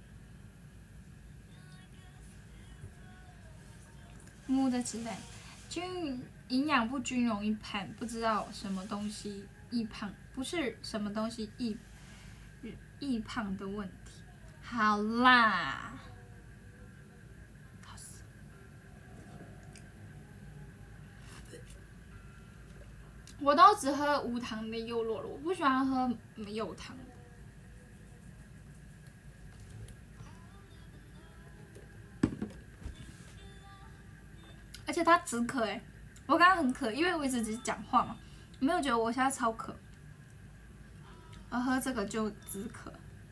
木的吃蛋，均营养不均容易胖，不知道什么东西易胖，不是什么东西易易胖的问题。好啦，我都只喝无糖的优酪乳，我不喜欢喝有糖的。而且它止渴哎，我刚刚很渴，因为我一直只讲话嘛，没有觉得我现在超渴，我喝这个就止渴。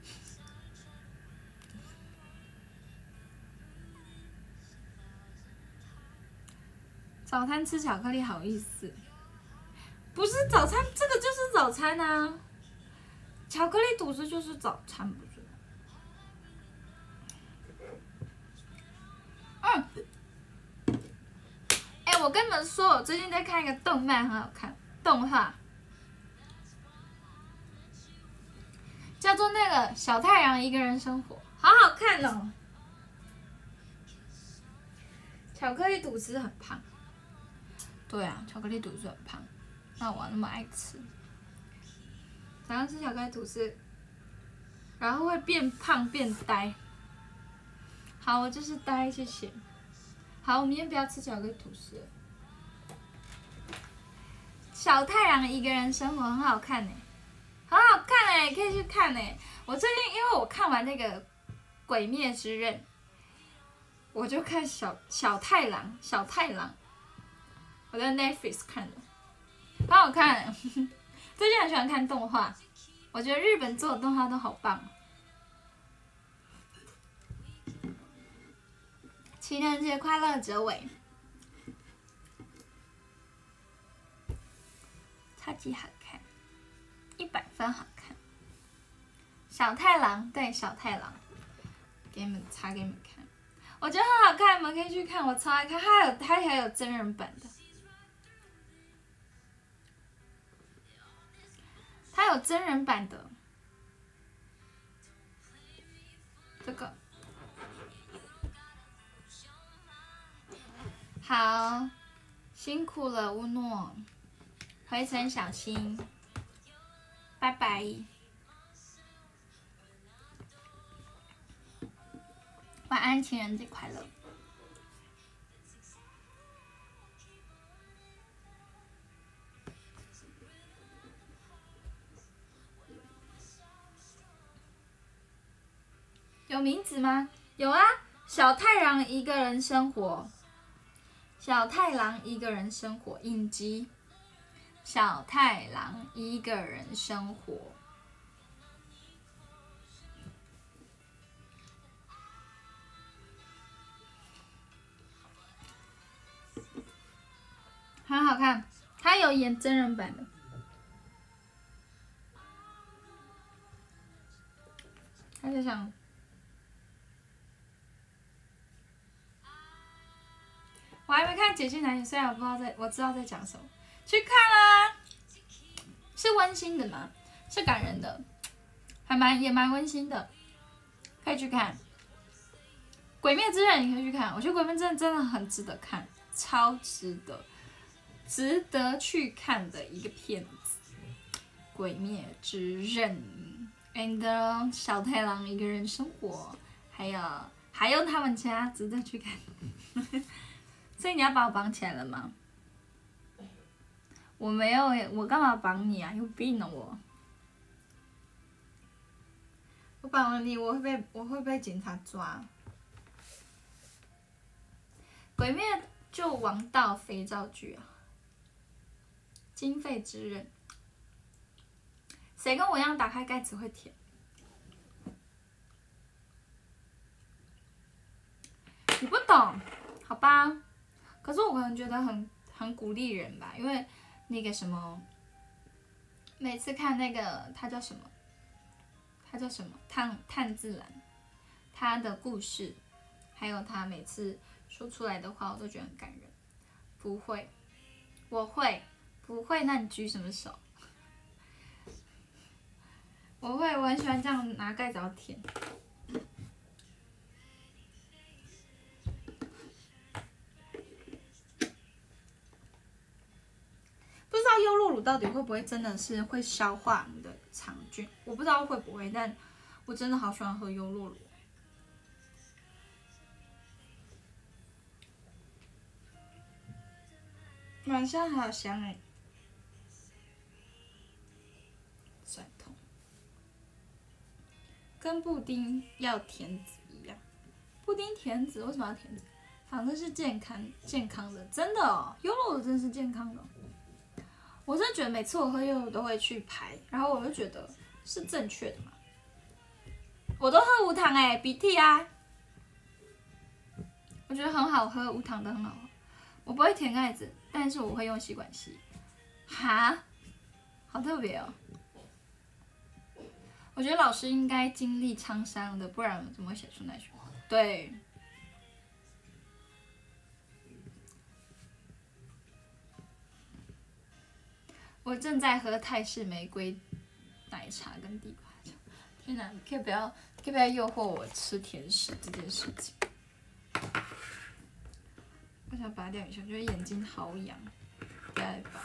早餐吃巧克力好意思？不是早餐，这个就是早餐啊！巧克力吐司就是早餐，不是？嗯。哎、欸，我跟你们说，我最近在看一个动漫，很好看，动画，叫做那个小太阳一个人生活，好好看哦。巧克力吐司很胖。对啊，巧克力吐司很胖，那我那么爱吃，早上吃巧克力吐司，然后会变胖变呆。好，我就是呆，谢谢。好，我明天不要吃巧克力吐司了。小太阳一个人生活很好看呢，很好看哎，可以去看哎。我最近因为我看完那个《鬼灭之刃》，我就看小小太郎，小太郎。我在 Netflix 看的，很好看。最近很喜欢看动画，我觉得日本做的动画都好棒。情人节快乐，哲伟，超级好看，一百分好看。小太郎，对，小太郎，给你们查给你们看，我觉得很好看，你们可以去看，我超爱看，它还有它还有真人版的。它有真人版的，这个好，辛苦了乌诺，回程小心，拜拜，晚安，情人节快乐。有名字吗？有啊，小太郎一个人生活。小太郎一个人生活影集。小太郎一个人生活。很好看，他有演真人版的。他就想。我还没看《解禁男女》，虽然我不知道在，我知道在讲什么，去看啦！是温馨的吗？是感人的，还蛮也蛮温馨的，可以去看。《鬼灭之刃》你可以去看，我觉得《鬼灭之刃》真的很值得看，超值得，值得去看的一个片子。《鬼灭之刃》and 小太郎一个人生活，还还有还有他们家，值得去看。所以你要把我绑起来了吗？我没有耶，我干嘛绑你啊？有病啊我！我绑了你，我会被我会被警察抓。鬼灭就王道肥皂剧啊，经费之刃。谁跟我一样打开盖子会甜？你不懂，好吧？可是我可能觉得很很鼓励人吧，因为那个什么，每次看那个他叫什么，他叫什么炭炭治郎，他的故事，还有他每次说出来的话，我都觉得很感人。不会，我会，不会？那你举什么手？我会，我很喜欢这样拿盖子要舔。不知道优酪乳到底会不会真的是会消化你的肠菌？我不知道会不会，但我真的好喜欢喝优酪乳。晚上好香哎、欸，酸痛，跟布丁要甜籽一样。布丁甜籽为什么要甜籽？反正是健康健康的，真的哦，优酪乳真的是健康的。我真的觉得每次我喝优酪乳都会去排，然后我就觉得是正确的嘛。我都喝无糖哎、欸，鼻涕啊，我觉得很好喝，无糖的很好喝。我不会舔盖子，但是我会用吸管吸。哈，好特别哦。我觉得老师应该经历沧桑的，不然怎么会写出那句话？对。我正在喝泰式玫瑰奶茶跟地瓜球。天哪，你可以不要，可以不要诱惑我吃甜食这件事情？我想拔掉一下，觉得眼睛好痒，不要拔。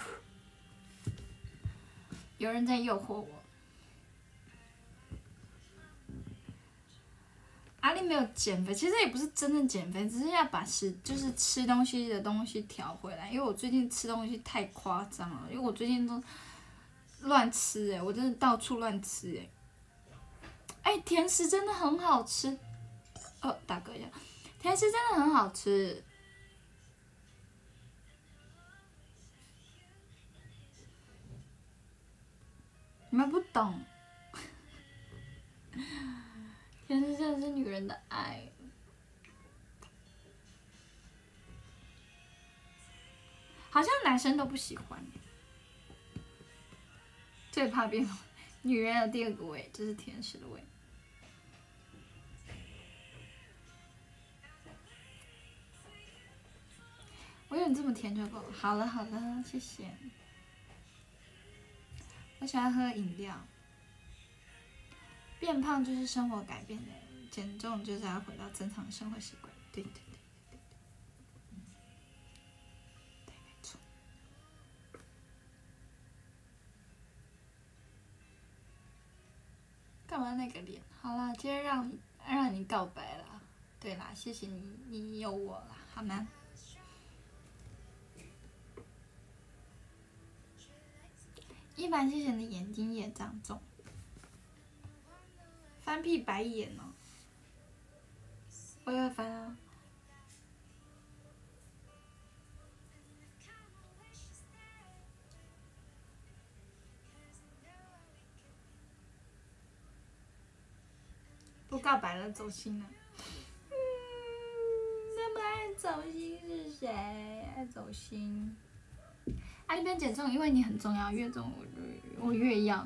有人在诱惑我。阿丽没有减肥，其实也不是真正减肥，只是要把食就是吃东西的东西调回来。因为我最近吃东西太夸张了，因为我最近都乱吃哎、欸，我真的到处乱吃哎、欸。哎、欸，甜食真的很好吃。哦，打嗝一下，甜食真的很好吃。你们不懂。甜食真的是女人的爱。好像男生都不喜欢。最怕变女人的第二个味就是甜食的味。我有你这么甜就够了。好了好了，谢谢。我喜欢喝饮料。变胖就是生活改变的，减重就是要回到正常的生活习惯。对对对对对，对没错。干嘛那个脸？好啦，今天让让你告白了。对啦，谢谢你，你有我啦，好吗？一凡，谢谢你的眼睛也长肿。翻屁白眼哦！我也会翻啊。不告白了，走心了。嗯，那么爱走心是谁？爱走心。啊，一边减重，因为你很重要，越重我越我越要。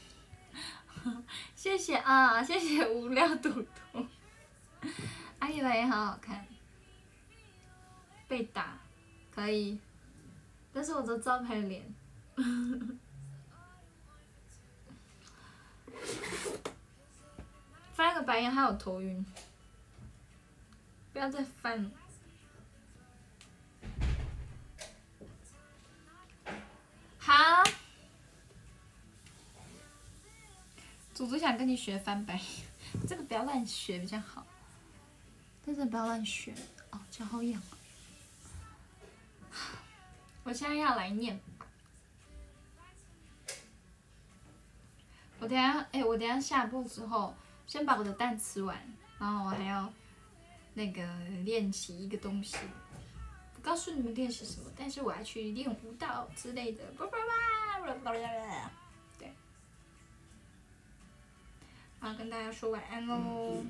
谢谢啊，谢谢无聊赌徒。阿姨来也好好看。被打，可以，但是我的招牌脸。翻个白眼还有头晕，不要再翻了。好，祖祖想跟你学翻白眼，这个不要乱学比较好。 但是不要乱学哦，脚好痒。我现在要来念。我等下，哎、欸，我等下下播之后，先把我的蛋吃完，然后我还要那个练习一个东西。不告诉你们练习什么，但是我要去练舞蹈之类的。对，好，跟大家说晚安喽。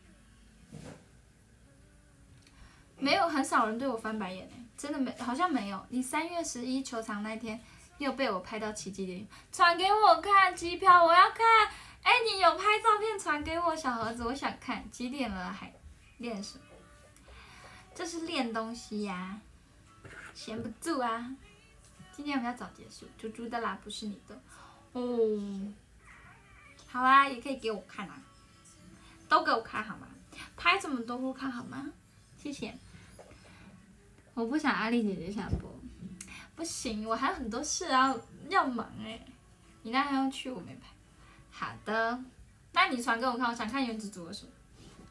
没有，很少人对我翻白眼哎，真的没，好像没有。你三月十一球场那天，你有被我拍到奇迹点，传给我看机票，我要看。哎，你有拍照片传给我，小盒子，我想看。几点了还练什么？这是练东西呀、啊，闲不住啊。今天我们要早结束，猪猪的啦，不是你的。哦，好啊，也可以给我看啊，都给我看好吗？拍这么多给我看好吗？谢谢。我不想阿丽姐姐下播，不行，我还有很多事要要忙哎。你那还要去，我没拍。好的，那你传给我看，我想看原子组的什么。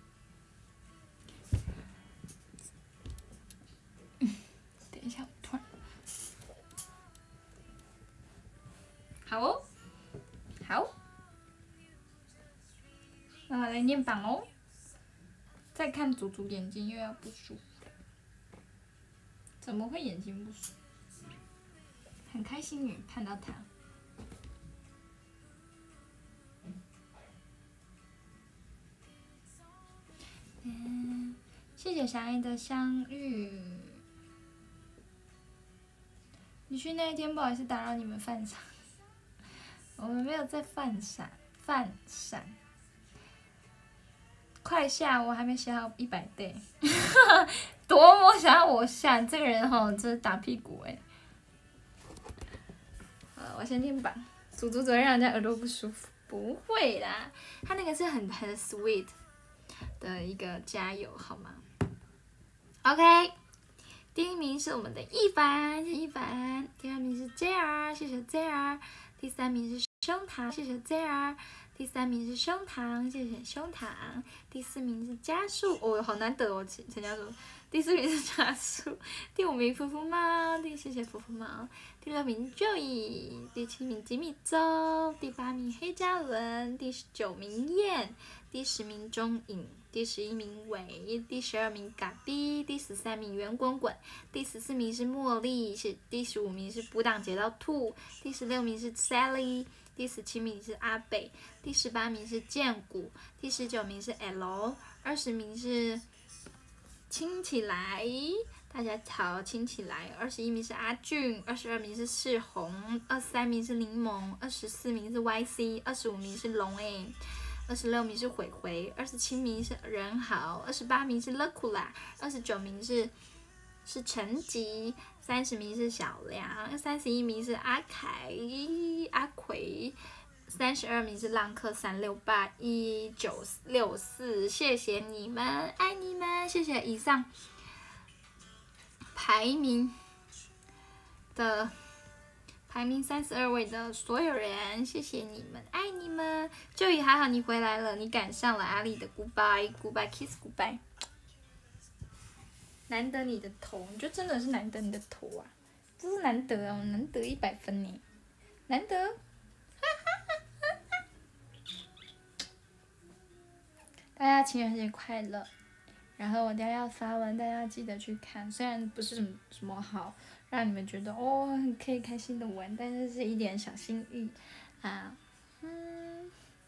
等一下，我突然。好哦，好。那我来念榜哦。再看祖祖眼睛又要不舒服。怎么会眼睛不舒服？很开心你看到他。嗯，谢谢小爱的相遇。你去那一天不好意思打扰你们饭场，我们没有在饭闪饭闪。快下，我还没写好一百 day， 多么想要我下，这个人吼真是打屁股哎、欸。好，我先听吧。祖祖只会让人家耳朵不舒服，不会啦，他那个是很很 sweet 的一个加油，好吗 ？OK， 第一名是我们的一凡，谢谢一凡；第二名是 J R， 谢谢 J R； 第三名是胸膛，谢谢 J R。第三名是胸膛，谢谢胸膛。第四名是加速，哦，好难得哦，陈陈家说。第四名是加速，第五名福福猫，第谢谢福福猫。第六名 Joey， 第七名吉米周，第八名黑加仑，第九名燕，第十名钟颖，第十一名伟，第十二名嘎逼，第十三名圆滚滚，第十四名是茉莉，是第十五名是补档截到兔，第十六名是 Sally。第十七名是阿北，第十八名是剑骨，第十九名是 L， 二十名是亲起来，大家好，亲起来。二十一名是阿俊，二十二名是世宏，二十三名是柠檬，二十四名是 Y C， 二十五名是龙 A， 二十六名是悔悔，二十七名是人豪，二十八名是 Lukula， 二十九名是是陈吉。三十名是小梁，三十一名是阿凯阿奎，三十二名是浪客三六八一九六四，谢谢你们，爱你们，谢谢以上排名的排名三十二位的所有人，谢谢你们，爱你们。就也还好你回来了，你赶上了阿丽的 goodbye goodbye kiss goodbye。难得你的头，你就真的是难得你的头啊！这是难得哦，难得一百分呢，难得！大家情人节快乐！然后我等下要发文，大家记得去看。虽然不是什么什么好让你们觉得哦很可以开心的文，但是是一点小心意啊。嗯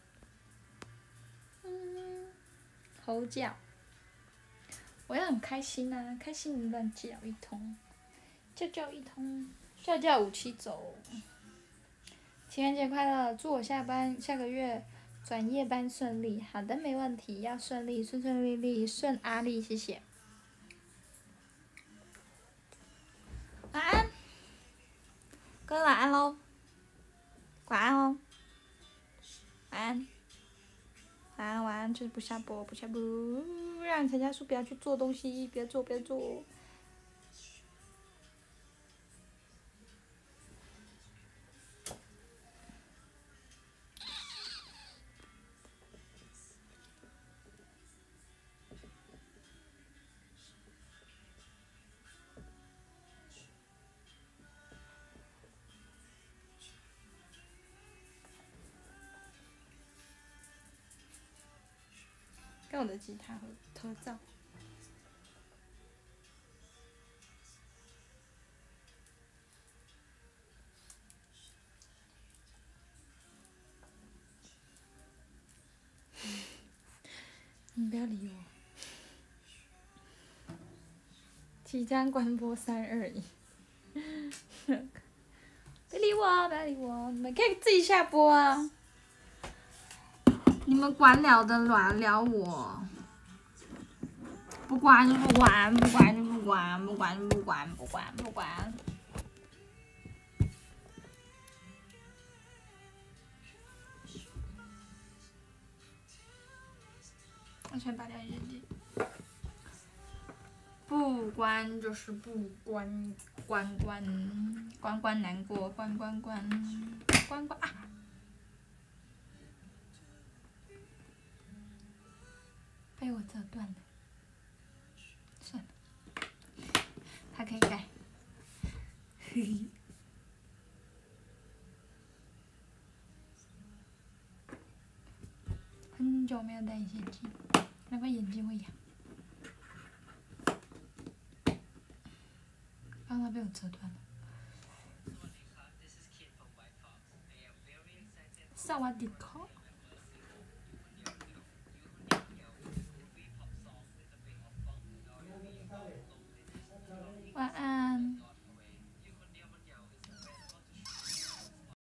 嗯，猴叫。我也很开心啊，开心的乱叫一通，叫叫一通，叫叫武器走。情人节快乐！祝我下班下个月转夜班顺利。好的，没问题，要顺利，顺顺利利，顺阿丽，谢谢。晚安，各位晚安喽，晚安哦，晚安。晚安晚安，就是不下播不下播，让陈家树不要去做东西，不要做不要做。 跟我的吉他合合照。你不要理我。即将关播三二一。别理我，不要理我，你们可以自己下播啊。你们管了的管了我，不管就不管，不管就不管，不管就不管，不管不管。我先把点日记。不关就是不关，关关关关难过，关关关关关啊！被我折断了，算了，他可以改。嘿嘿。很久没有戴隐形镜，难怪眼睛会痒。刚刚被我折断了。萨瓦迪卡。